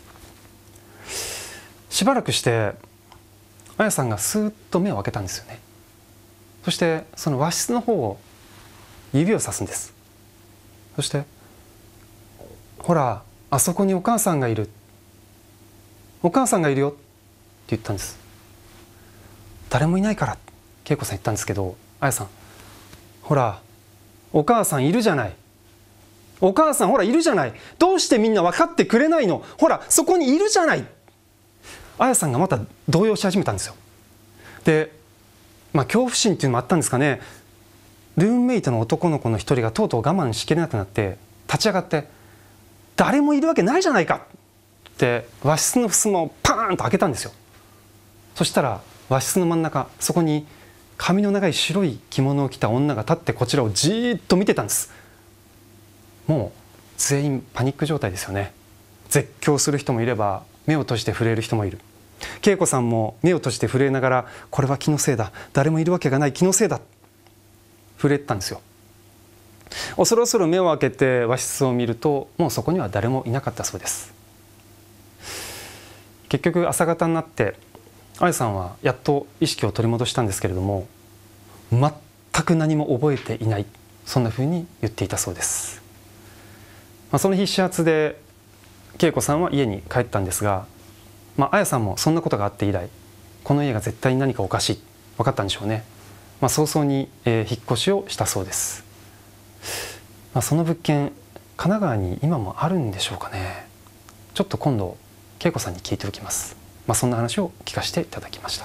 しばらくして綾さんがスーッと目を開けたんですよね。そしてその和室の方を指をさすんです。そしてほらあそこにお母さんがいる、お母さんがいるよって言ったんです。誰もいないから恵子さん言ったんですけど、綾さん、ほらお母さんいるじゃない、お母さんほらいるじゃない、どうしてみんな分かってくれないの、ほらそこにいるじゃない。綾さんがまた動揺し始めたんですよ。で、恐怖心っていうのもあったんですかね、ルームメイトの男の子の一人がとうとう我慢しきれなくなって立ち上がって、誰もいるわけないじゃないかって和室の襖をパーンと開けたんですよ。そしたら和室の真ん中、そこに髪の長い白い着物を着た女が立ってこちらをじーっと見てたんです。もう全員パニック状態ですよね。絶叫する人もいれば目を閉じて震える人もいる。恵子さんも目を閉じて震えながら、これは気のせいだ、誰もいるわけがない、気のせいだ、震えてたんですよ。恐る恐る目を開けて和室を見ると、もうそこには誰もいなかったそうです。結局朝方になって綾さんはやっと意識を取り戻したんですけれども、全く何も覚えていない、そんなふうに言っていたそうです。その日始発で恵子さんは家に帰ったんですが、綾さんもそんなことがあって以来、この家が絶対に何かおかしい、分かったんでしょうね。早々に引っ越しをしたそうです。その物件、神奈川に今もあるんでしょうかね。ちょっと今度恵子さんに聞いておきます。そんな話を聞かせていただきました。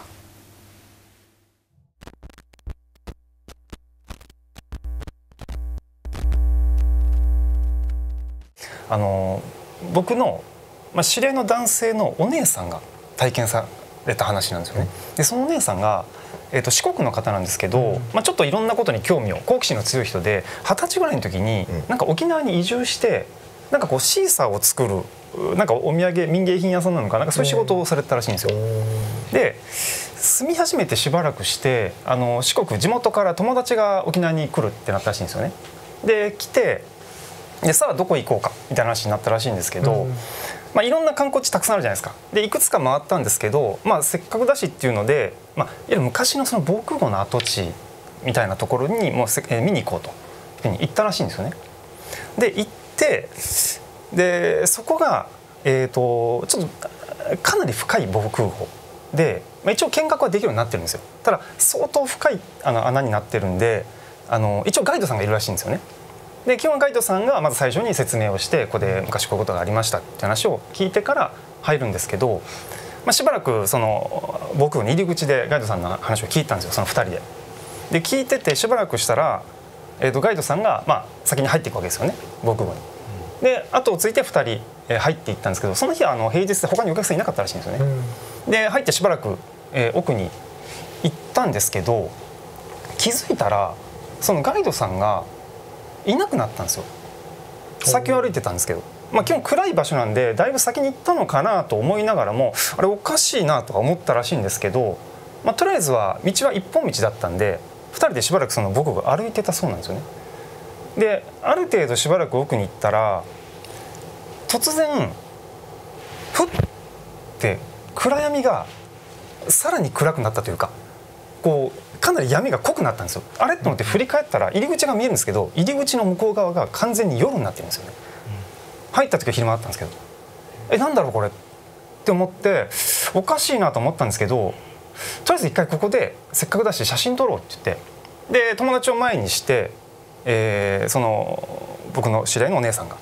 僕の知り合いの男性のお姉さんが体験された話なんですよね。でそのお姉さんが、四国の方なんですけど、ちょっといろんなことに興味を、好奇心の強い人で、20歳ぐらいの時になんか沖縄に移住して、なんかこうシーサーを作る、なんかお土産民芸品屋さんなのかなんかそういう仕事をされてたらしいんですよ。で住み始めてしばらくして四国、地元から友達が沖縄に来るってなったらしいんですよね。で来て、でさあどこ行こうかみたいな話になったらしいんですけど、いろんな観光地たくさんあるじゃないですか。でいくつか回ったんですけど、せっかくだしっていうので、いわゆる昔のその防空壕の跡地みたいなところにもう見に行こうというふうに行ったらしいんですよね。で行って、でそこがちょっとかなり深い防空壕で、一応見学はできるようになってるんですよ。ただ相当深い穴になってるんで、一応ガイドさんがいるらしいんですよね。で基本ガイドさんがまず最初に説明をして、ここで昔こういうことがありましたって話を聞いてから入るんですけど、しばらくその防空壕の入り口でガイドさんの話を聞いたんですよ、その2人で。で聞いててしばらくしたら、ガイドさんが先に入っていくわけですよね、防空壕に。で後をついて2人入っていったんですけど、その日は平日で他にお客さんいなかったらしいんですよね。で入ってしばらく奥に行ったんですけど、気づいたらそのガイドさんがいなくなったんですよ。先を歩いてたんですけど、基本暗い場所なんでだいぶ先に行ったのかなと思いながらも、あれおかしいなとか思ったらしいんですけど、とりあえずは道は一本道だったんで2人でしばらくその僕が歩いてたそうなんですよね。である程度しばらく奥に行ったら、突然ふって暗闇がさらに暗くなったというか、こうかなり闇が濃くなったんですよ。あれと思って振り返ったら入り口が見えるんですけど、入り口の向こう側が完全に夜になってるんですよね。入った時は昼間だったんですけど、なんだろうこれって思っておかしいなと思ったんですけど、とりあえず一回ここでせっかくだし写真撮ろうって言って、で友達を前にして、その僕の知り合いのお姉さんが、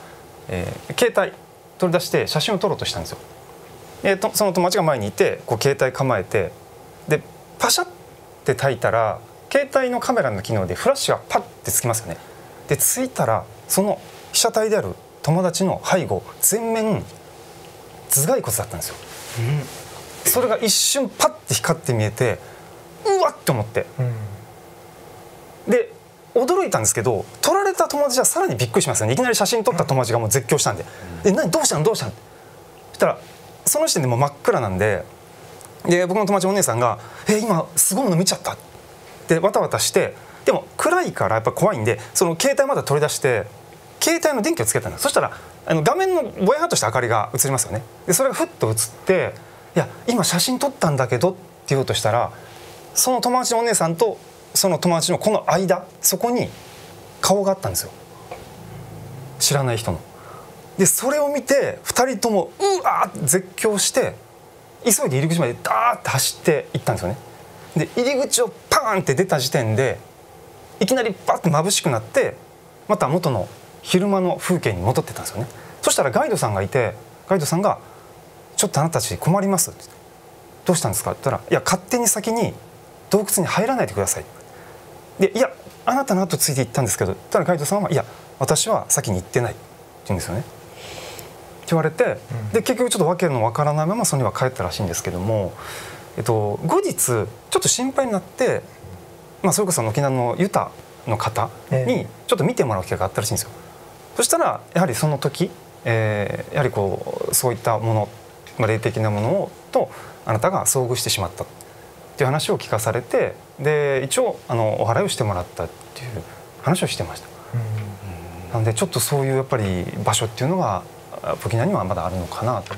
携帯取り出して写真を撮ろうとしたんですよ。その友達が前にいてこう携帯構えてでパシャって焚いたら携帯のカメラの機能でフラッシュがパッてつきますよね。でついたらその被写体である友達の背後全面頭蓋骨だったんですよ、それが一瞬パッて光って見えてうわっって思って、で驚いたんですけど撮られた友達はさらにびっくりしますよね。いきなり写真撮った友達がもう絶叫したんで「何どうしたのどうしたの?」そしたらその時点でもう真っ暗なんで僕の友達お姉さんが「今すごいもの見ちゃった」ってわたわたして、でも暗いからやっぱ怖いんでその携帯まだ取り出して携帯の電気をつけたんです。そしたら画面のぼやっとした明かりが映りますよね。でそれがふっと映って「いや今写真撮ったんだけど」って言おうとしたらその友達のお姉さんとその友達のこの間そこに顔があったんですよ、知らない人の。でそれを見て2人ともうわーって絶叫して急いで入り口までダーって走って行ったんですよね。で入り口をパーンって出た時点でいきなりバッて眩しくなってまた元の昼間の風景に戻ってったんですよね。そしたらガイドさんがいてガイドさんが「ちょっとあなたたち困ります」って「どうしたんですか?」って言ったら「いや勝手に先に洞窟に入らないでください」で「いやあなたの後ついて行ったんですけど」ただガイドさんは「いや私は先に行ってない」って言うんですよね。って言われてで結局ちょっと訳のわからないままそれには帰ったらしいんですけども、後日ちょっと心配になって、それこそ沖縄のユタの方にちょっと見てもらう機会があったらしいんですよ。そしたらやはりその時、やはりこうそういったもの、霊的なものとあなたが遭遇してしまったっていう話を聞かされて、で一応お祓いをしてもらったっていう話をしてました。なのでちょっとそういうやっぱり場所っていうのが沖縄にはまだあるのかなと。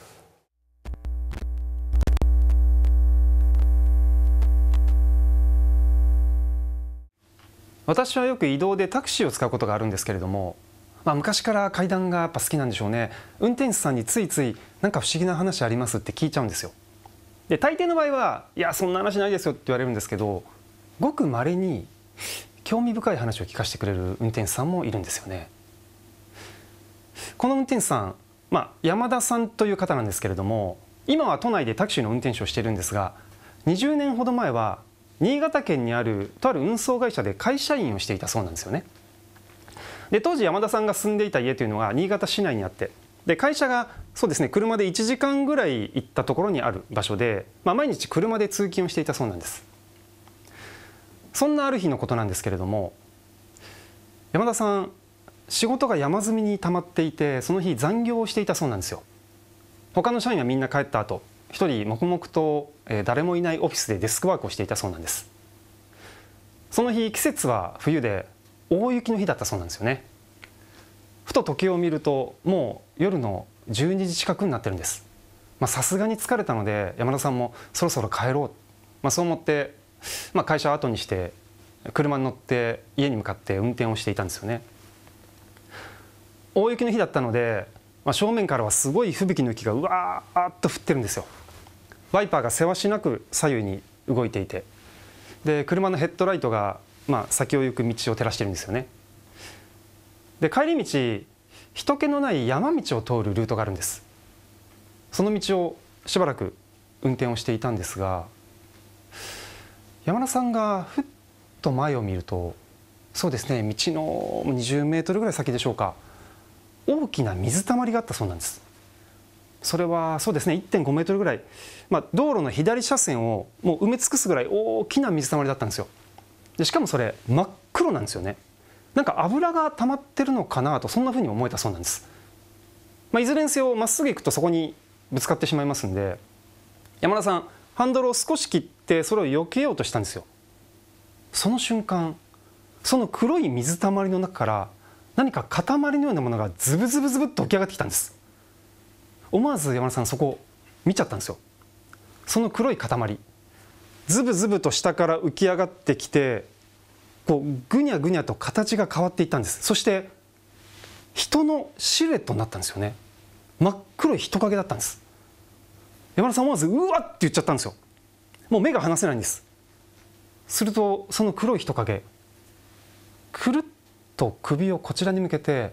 私はよく移動でタクシーを使うことがあるんですけれども、昔から階段がやっぱ好きなんでしょうね。運転手さんについついなんか不思議な話ありますって聞いちゃうんですよ。で大抵の場合はいやそんな話ないですよって言われるんですけど、ごく稀に興味深い話を聞かせてくれる運転手さんもいるんですよね。この運転手さん、山田さんという方なんですけれども、今は都内でタクシーの運転手をしているんですが、20年ほど前は新潟県にあるとある運送会社で会社員をしていたそうなんですよね。で当時山田さんが住んでいた家というのが新潟市内にあって、で会社がそうですね車で1時間ぐらい行ったところにある場所で、毎日車で通勤をしていたそうなんです。そんなある日のことなんですけれども、山田さん仕事が山積みに溜まっていて、その日残業をしていたそうなんですよ。他の社員はみんな帰った後、一人黙々と誰もいないオフィスでデスクワークをしていたそうなんです。その日季節は冬で大雪の日だったそうなんですよね。ふと時計を見るともう夜の12時近くになってるんです。さすがに疲れたので山田さんもそろそろ帰ろう、そう思って、会社を後にして車に乗って家に向かって運転をしていたんですよね。大雪の日だったので、正面からはすごい吹雪の雪がうわーっと降ってるんですよ。ワイパーがせわしなく左右に動いていて、で車のヘッドライトが先を行く道を照らしてるんですよね。で帰り道人気のない山道を通るルートがあるんです。その道をしばらく運転をしていたんですが、山田さんがふっと前を見ると、そうですね道の20メートルぐらい先でしょうか、大きな水たまりがあったそうなんです。それはそうですね 1.5 メートルぐらい、道路の左車線をもう埋め尽くすぐらい大きな水たまりだったんですよ。でしかもそれ真っ黒なんですよね。なんか油が溜まってるのかなと、そんな風に思えたそうなんです。いずれにせよまっすぐ行くとそこにぶつかってしまいますんで、山田さんハンドルを少し切ってそれを避けようとしたんですよ。その瞬間その黒い水たまりの中から何か塊のようなものがズブズブズブっと起き上がってきたんです。思わず山田さんそこ見ちゃったんですよ。その黒い塊ズブズブと下から浮き上がってきて、こうぐにゃぐにゃと形が変わっていったんです。そして人のシルエットになったんですよね。真っ黒い人影だったんです。山田さん思わずうわって言っちゃったんですよ。もう目が離せないんです。するとその黒い人影くるっと首をこちらに向けて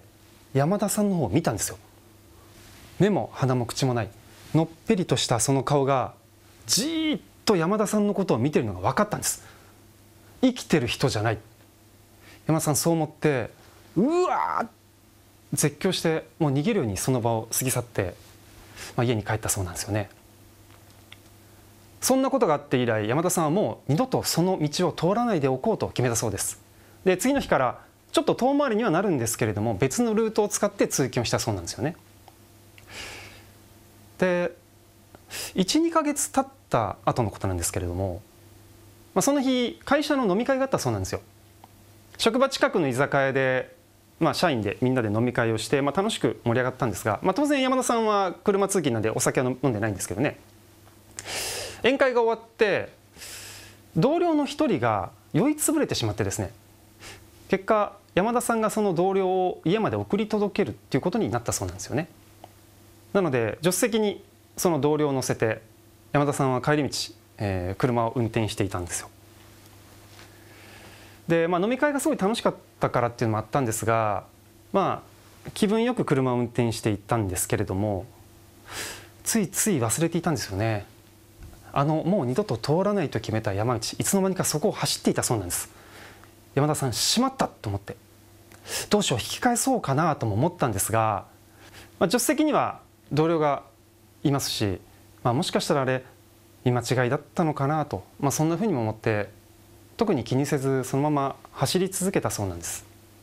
山田さんの方を見たんですよ。目も鼻も口もないのっぺりとしたその顔がじーっと山田さんのことを見てるのが分かったんです。生きてる人じゃない。山田さんそう思ってうわー絶叫してもう逃げるようにその場を過ぎ去って、家に帰ったそうなんですよね。そんなことがあって以来山田さんはもう二度とその道を通らないでおこうと決めたそうです。で次の日からちょっと遠回りにはなるんですけれども別のルートを使って通勤をしたそうなんですよね。で 1,2 ヶ月経った後のことなんですけれども、その日会社の飲み会があったそうなんですよ。職場近くの居酒屋で、社員でみんなで飲み会をして、楽しく盛り上がったんですが、当然山田さんは車通勤なんでお酒は飲んでないんですけどね。宴会が終わって同僚の一人が酔いつぶれてしまってですね、結果山田さんがその同僚を家まで送り届けるっていうことになったそうなんですよね。なので助手席にその同僚を乗せて山田さんは帰り道、車を運転していたんですよ。で、飲み会がすごい楽しかったからっていうのもあったんですが、気分よく車を運転していったんですけれども、ついつい忘れていたんですよね。もう二度と通らないと決めた山道、いつの間にかそこを走っていたそうなんです。山田さんしまったと思って、どうしよう引き返そうかなとも思ったんですが、助手席には同僚がいますし、もしかしたらあれ見間違いだったのかなと、そんなふうにも思って特に気にせずそのまま走り続けたそうなんです。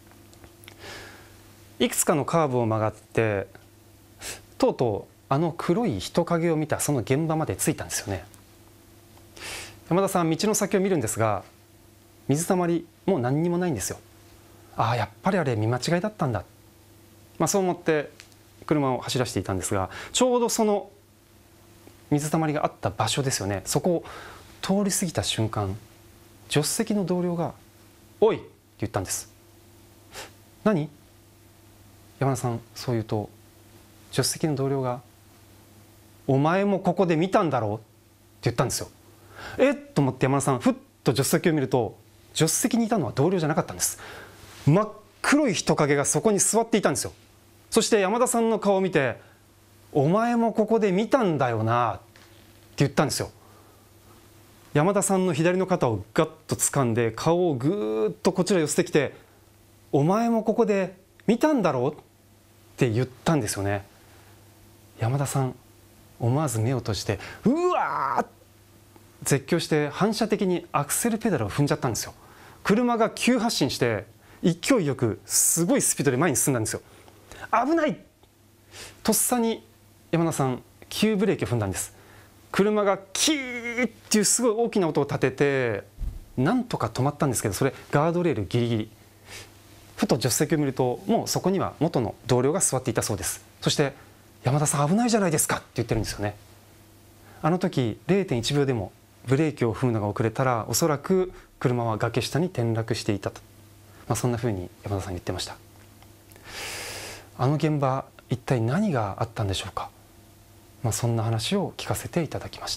いくつかのカーブを曲がってとうとう黒い人影を見たその現場まで着いたんですよね。山田さん道の先を見るんですが水たまりもう何にもないんですよ。やっぱりあれ見間違いだったんだ、そう思って車を走らせていたんですが、ちょうどその水たまりがあった場所ですよね。そこを通り過ぎた瞬間、助手席の同僚が「おい!」って言ったんです。何？山田さんそう言うと助手席の同僚が「お前もここで見たんだろう」って言ったんですよ。と思って山田さんふっと助手席を見ると助手席にいたのは同僚じゃなかったんです。真っ黒い人影がそこに座っていたんですよ。そして山田さんの顔を見て「お前もここで見たんだよな」って言ったんですよ。山田さんの左の肩をガッと掴んで顔をぐーっとこちら寄せてきて「お前もここで見たんだろう?」って言ったんですよね。山田さん思わず目を閉じてうわー絶叫して反射的にアクセルペダルを踏んじゃったんですよ。車が急発進して勢いよくすごいスピードで前に進んだんですよ。危ない！とっさに山田さん急ブレーキを踏んだんです。車がキーっていうすごい大きな音を立ててなんとか止まったんですけど、それガードレールギリギリ。ふと助手席を見るともうそこには元の同僚が座っていたそうです。そして山田さん危ないじゃないですかって言ってるんですよね。あの時 0.1 秒でもブレーキを踏むのが遅れたらおそらく車は崖下に転落していたと、そんなふうに山田さん言ってました。あの現場一体何があったんでしょうか。そんな話を聞かせていただきました。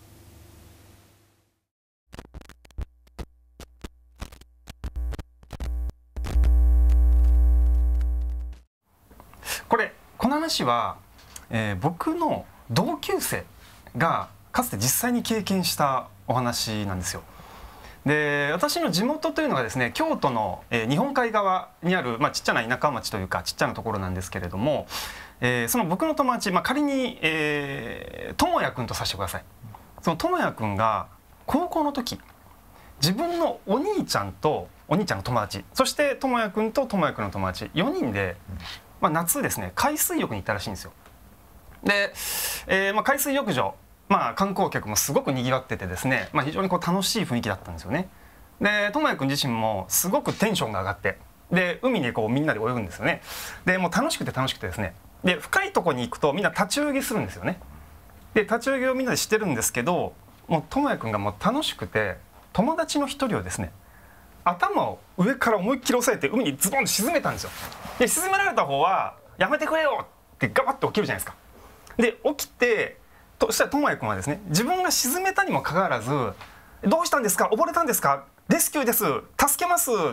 この話は、僕の同級生がかつて実際に経験したお話なんですよ。で私の地元というのがですね京都の、日本海側にある、ちっちゃな田舎町というかちっちゃなところなんですけれども、その僕の友達、仮に智也君とさせてください。その智也君が高校の時自分のお兄ちゃんとお兄ちゃんの友達、そして智也君と智也君の友達4人で、夏ですね海水浴に行ったらしいんですよ。で、海水浴場、観光客もすごくにぎわっててですね、非常に楽しい雰囲気だったんですよね。で智也君自身もすごくテンションが上がって、で海にみんなで泳ぐんですよね。でもう楽しくてですね、で深いとこに行くとみんな立ち泳ぎするんですよね。で立ち泳ぎをみんなでしてるんですけど、もう智也君がもう楽しくて友達の一人をですね頭を上から思いっきり押さえて海にズボンと沈めたんですよ。で沈められた方はやめてくれよってガバッと起きるじゃないですか。で起きてそしたら智也君はですね自分が沈めたにもかかわらず「どうしたんですか？溺れたんですか？レスキューです助けます」って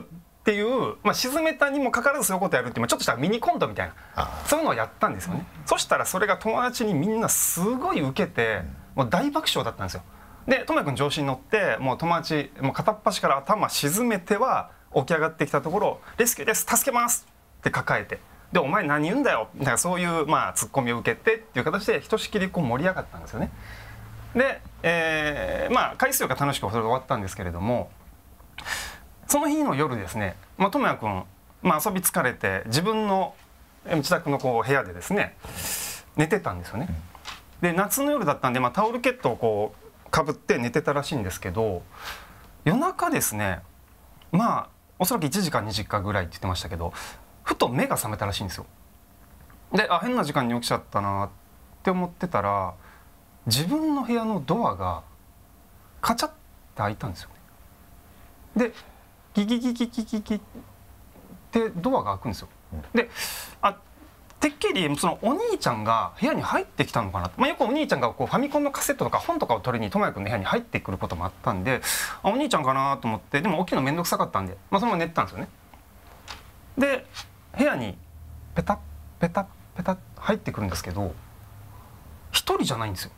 っていう、沈めたにもかかわらずそういうことやるっていう、ちょっとしたミニコントみたいなそういうのをやったんですよね。そしたらそれが友達にみんなすごい受けて、もう大爆笑だったんですよ。で智也君調子に乗って、もう友達もう片っ端から頭沈めては起き上がってきたところ「レスキューです助けます!」って抱えて、で「お前何言うんだよ」みたいな、そういうツッコミを受けてっていう形でひとしきりこう盛り上がったんですよね。で、回数が楽しくそれで終わったんですけれども、その日の夜ですね、智也君、遊び疲れて自分の自宅のこう部屋でですね寝てたんですよね。で夏の夜だったんで、タオルケットをこうかぶって寝てたらしいんですけど、夜中ですね、おそらく1時間2時間ぐらいって言ってましたけど、ふと目が覚めたらしいんですよ。で変な時間に起きちゃったなって思ってたら、自分の部屋のドアがカチャッて開いたんですよね。でギギギギギギギってドアが開くんですよ。でてっきりそのお兄ちゃんが部屋に入ってきたのかな、よくお兄ちゃんがこうファミコンのカセットとか本とかを取りに智也君の部屋に入ってくることもあったんで、お兄ちゃんかなと思って、でも起きるの面倒くさかったんで、そのまま寝てたんですよね。で部屋にペタッペタッペタッ入ってくるんですけど、一人じゃないんですよ。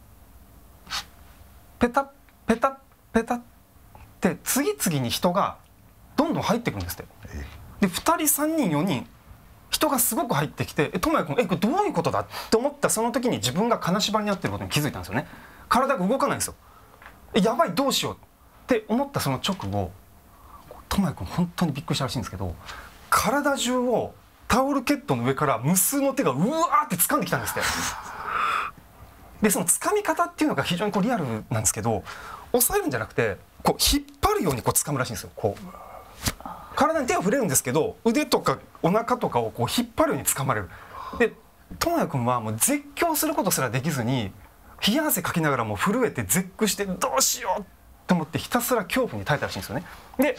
ペタッペタッペタッって次々に人がどんどん入ってくるんですって。で2人3人4人人がすごく入ってきて、智也君これどういうことだって思ったその時に自分が金縛りになってることに気づいたんですよね。体が動かないんですよ。やばいどうしようって思ったその直後、智也君本当にびっくりしたらしいんですけど、体中をタオルケットの上から無数の手がうわーって掴んできたんですって。でその掴み方っていうのが非常にこうリアルなんですけど、押さえるんじゃなくてこう引っ張るようにこう掴むらしいんですよ。こう体に手を触れるんですけど、腕とかお腹とかをこう引っ張るように掴まれる。で智也君はもう絶叫することすらできずに冷や汗かきながらもう震えて絶句して、どうしようと思ってひたすら恐怖に耐えたらしいんですよね。で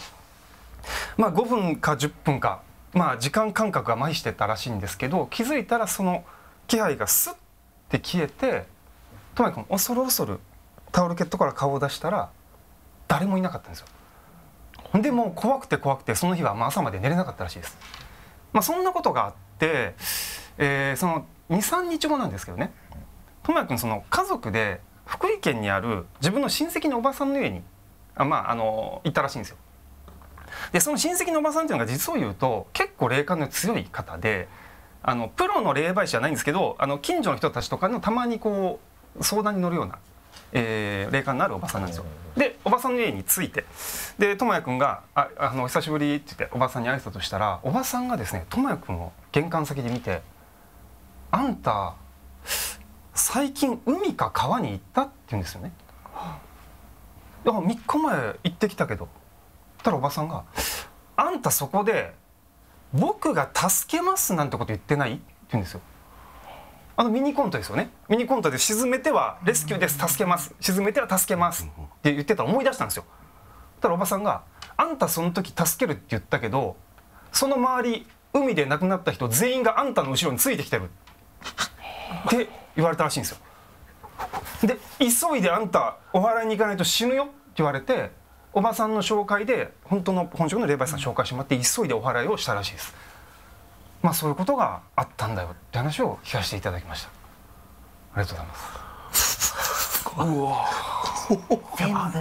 5分か10分か、時間感覚が麻痺してたらしいんですけど、気づいたらその気配がスッて消えて、智也君恐る恐るタオルケットから顔を出したら誰もいなかったんですよ。でもう怖くて怖くてその日は朝まで寝れなかったらしいです。そんなことがあって、その 2,3 日後なんですけどね、智也君その家族で福井県にある自分の親戚のおばさんの家に行ったらしいんですよ。でその親戚のおばさんっていうのが実を言うと結構霊感の強い方で、プロの霊媒師じゃないんですけど、近所の人たちとかのたまにこう相談に乗るような、霊感のあるおばさんなんですよ。でおばさんの家に着いて、で智也君がお久しぶりって言っておばさんに挨拶したら、おばさんがですね智也君を玄関先で見て「あんた最近海か川に行った?」って言うんですよね。3日前行ってきたけど、たらおばさんが「あんたそこで僕が助けますなんてこと言ってない?」って言うんですよ。ミニコントですよね。ミニコントで沈めてはレスキューです助けます、沈めては助けますって言ってたら思い出したんですよ。ただおばさんが「あんたその時助けるって言ったけど、その周り海で亡くなった人全員があんたの後ろについてきてる」って言われたらしいんですよ。で急いで「あんたお祓いに行かないと死ぬよ」って言われて、おばさんの紹介で本職の霊媒師さん紹介してもらって急いでお祓いをしたらしいです。そういうことがあったんだよって話を聞かせていただきました。ありがとうございます。うわ全部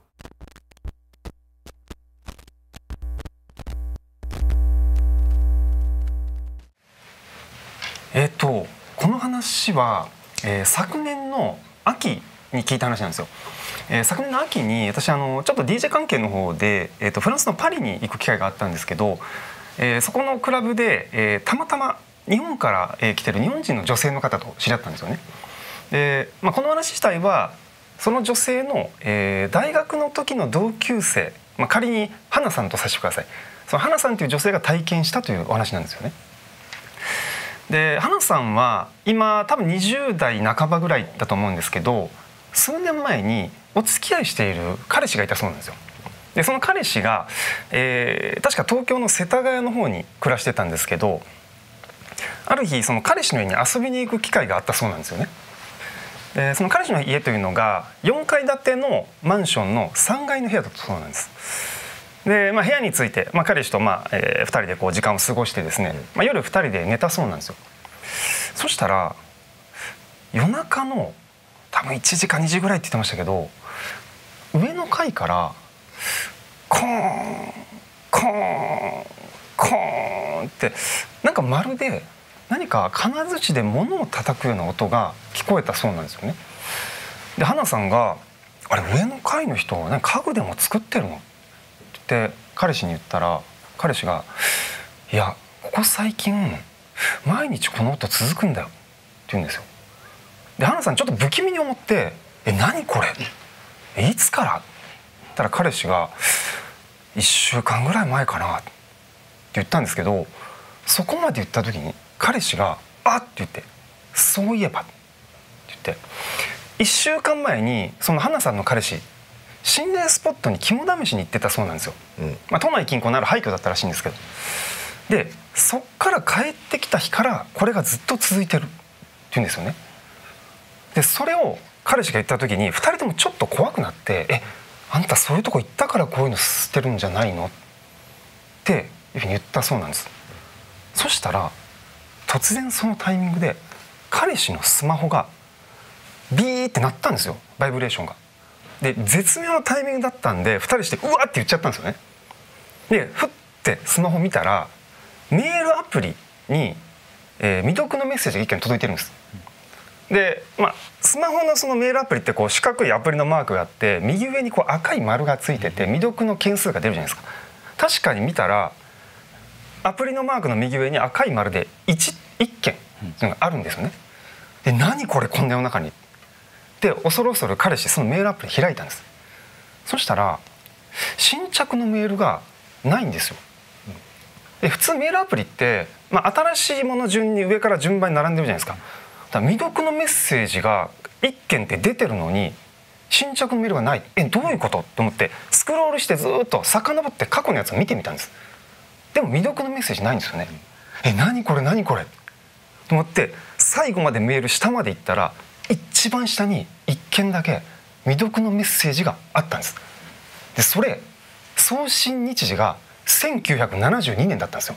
この話は、昨年の秋に聞いた話なんですよ。昨年の秋に私ちょっと DJ 関係の方で、フランスのパリに行く機会があったんですけど、そこのクラブで、たまたま日本から、来てる日本人の女性の方と知り合ったんですよね。で、この話自体はその女性の、大学の時の同級生、仮に花さんとさせてください。その花さんという女性が体験したというお話なんですよね。で花さんは今多分20代半ばぐらいだと思うんですけど、数年前にお付き合いしている彼氏がいたそうなんですよ。でその彼氏が、確か東京の世田谷の方に暮らしてたんですけど、ある日その彼氏の家に遊びに行く機会があったそうなんですよね。でその彼氏の家というのが4階建てのマンションの3階の部屋だったそうなんです。 で、部屋に着いて、彼氏と2人でこう時間を過ごしてですね、夜2人で寝たそうなんですよ。そしたら夜中の多分1時か2時ぐらいって言ってましたけど、上の階からコーンコーンコーンってなんかまるで何か金槌で物を叩くような音が聞こえたそうなんですよね。で花さんが「あれ上の階の人家具でも作ってるの?」って彼氏に言ったら、彼氏が「いやここ最近毎日この音続くんだよ」って言うんですよ。で花さんちょっと不気味に思って「何これいつから?」って言ったら彼氏が「1週間ぐらい前かな」って言ったんですけど、そこまで言った時に彼氏が「あっ!」って言って「そういえば」って言って1週間前にその花さんの彼氏心霊スポットに肝試しに行ってたそうなんですよ。都内近郊のある廃墟だったらしいんですけど、でそっから帰ってきた日からこれがずっと続いてるって言うんですよね。でそれを彼氏が言った時に2人ともちょっと怖くなって「あんたそういうとこ行ったからこういうの吸ってるんじゃないの?」っていうふうに言ったそうなんです。そしたら突然そのタイミングで彼氏のスマホがビーって鳴ったんですよ、バイブレーションが。で絶妙なタイミングだったんで2人して「うわ!」って言っちゃったんですよね。でふってスマホ見たらメールアプリに、未読のメッセージが1件届いてるんです。でスマホのそのメールアプリってこう四角いアプリのマークがあって右上にこう赤い丸がついてて未読の件数が出るじゃないですか。確かに見たらアプリのマークの右上に赤い丸で 1件っていうのがあるんですよね。で何これこんな夜中にで恐る恐る彼氏そのメールアプリ開いたんです。そしたら新着のメールがないんですよ。で普通メールアプリって、新しいもの順に上から順番に並んでるじゃないですか。だから未読のメッセージが1件って出てるのに新着のメールがない。どういうことと思ってスクロールしてずっと遡って過去のやつを見てみたんです。でも未読のメッセージないんですよね。何これ何これと思って最後までメール下まで行ったら一番下に1件だけ未読のメッセージがあったんです。でそれ送信日時が1972年だったんですよ。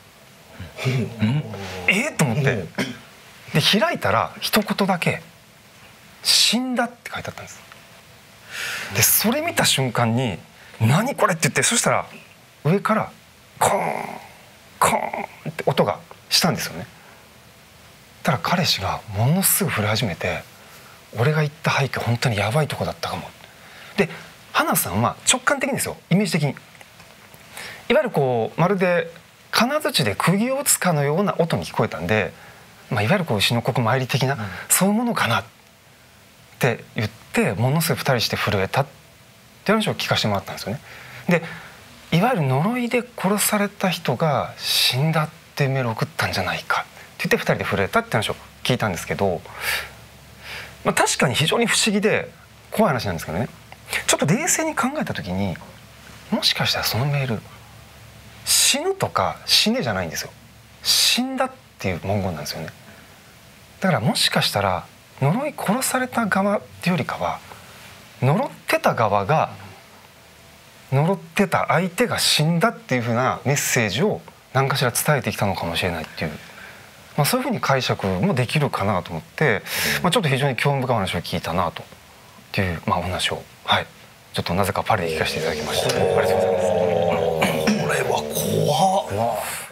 と思ってで開いたら一言だけ「死んだ」って書いてあったんです。でそれ見た瞬間に「何これ?」って言って、そしたら上からコーンコーンって音がしたんですよね。たら彼氏がものすぐ震え始めて「俺が行った廃墟本当にやばいとこだったかも」で花さんは直感的にですよ、イメージ的にいわゆるこうまるで金槌で釘を打つかのような音に聞こえたんで、いわゆるこう牛の国参り的な、そういうものかなって言ってものすごい2人して震えたっていう話を聞かせてもらったんですよね。でいわゆる呪いで殺された人が死んだってメールを送ったんじゃないかって言って2人で震えたって話を聞いたんですけど、確かに非常に不思議で怖い話なんですけどね、ちょっと冷静に考えた時にもしかしたらそのメール死ぬとか死ねじゃないんですよ、死んだっていう文言なんですよね。だからもしかしたら呪い殺された側っていうよりかは呪ってた側が呪ってた相手が死んだっていう風なメッセージを何かしら伝えてきたのかもしれないっていう、そういう風に解釈もできるかなと思って、ちょっと非常に興味深い話を聞いたなとっていう、お話をちょっとなぜかパリで聞かせていただきました。ありがとうございます。 これは怖っ。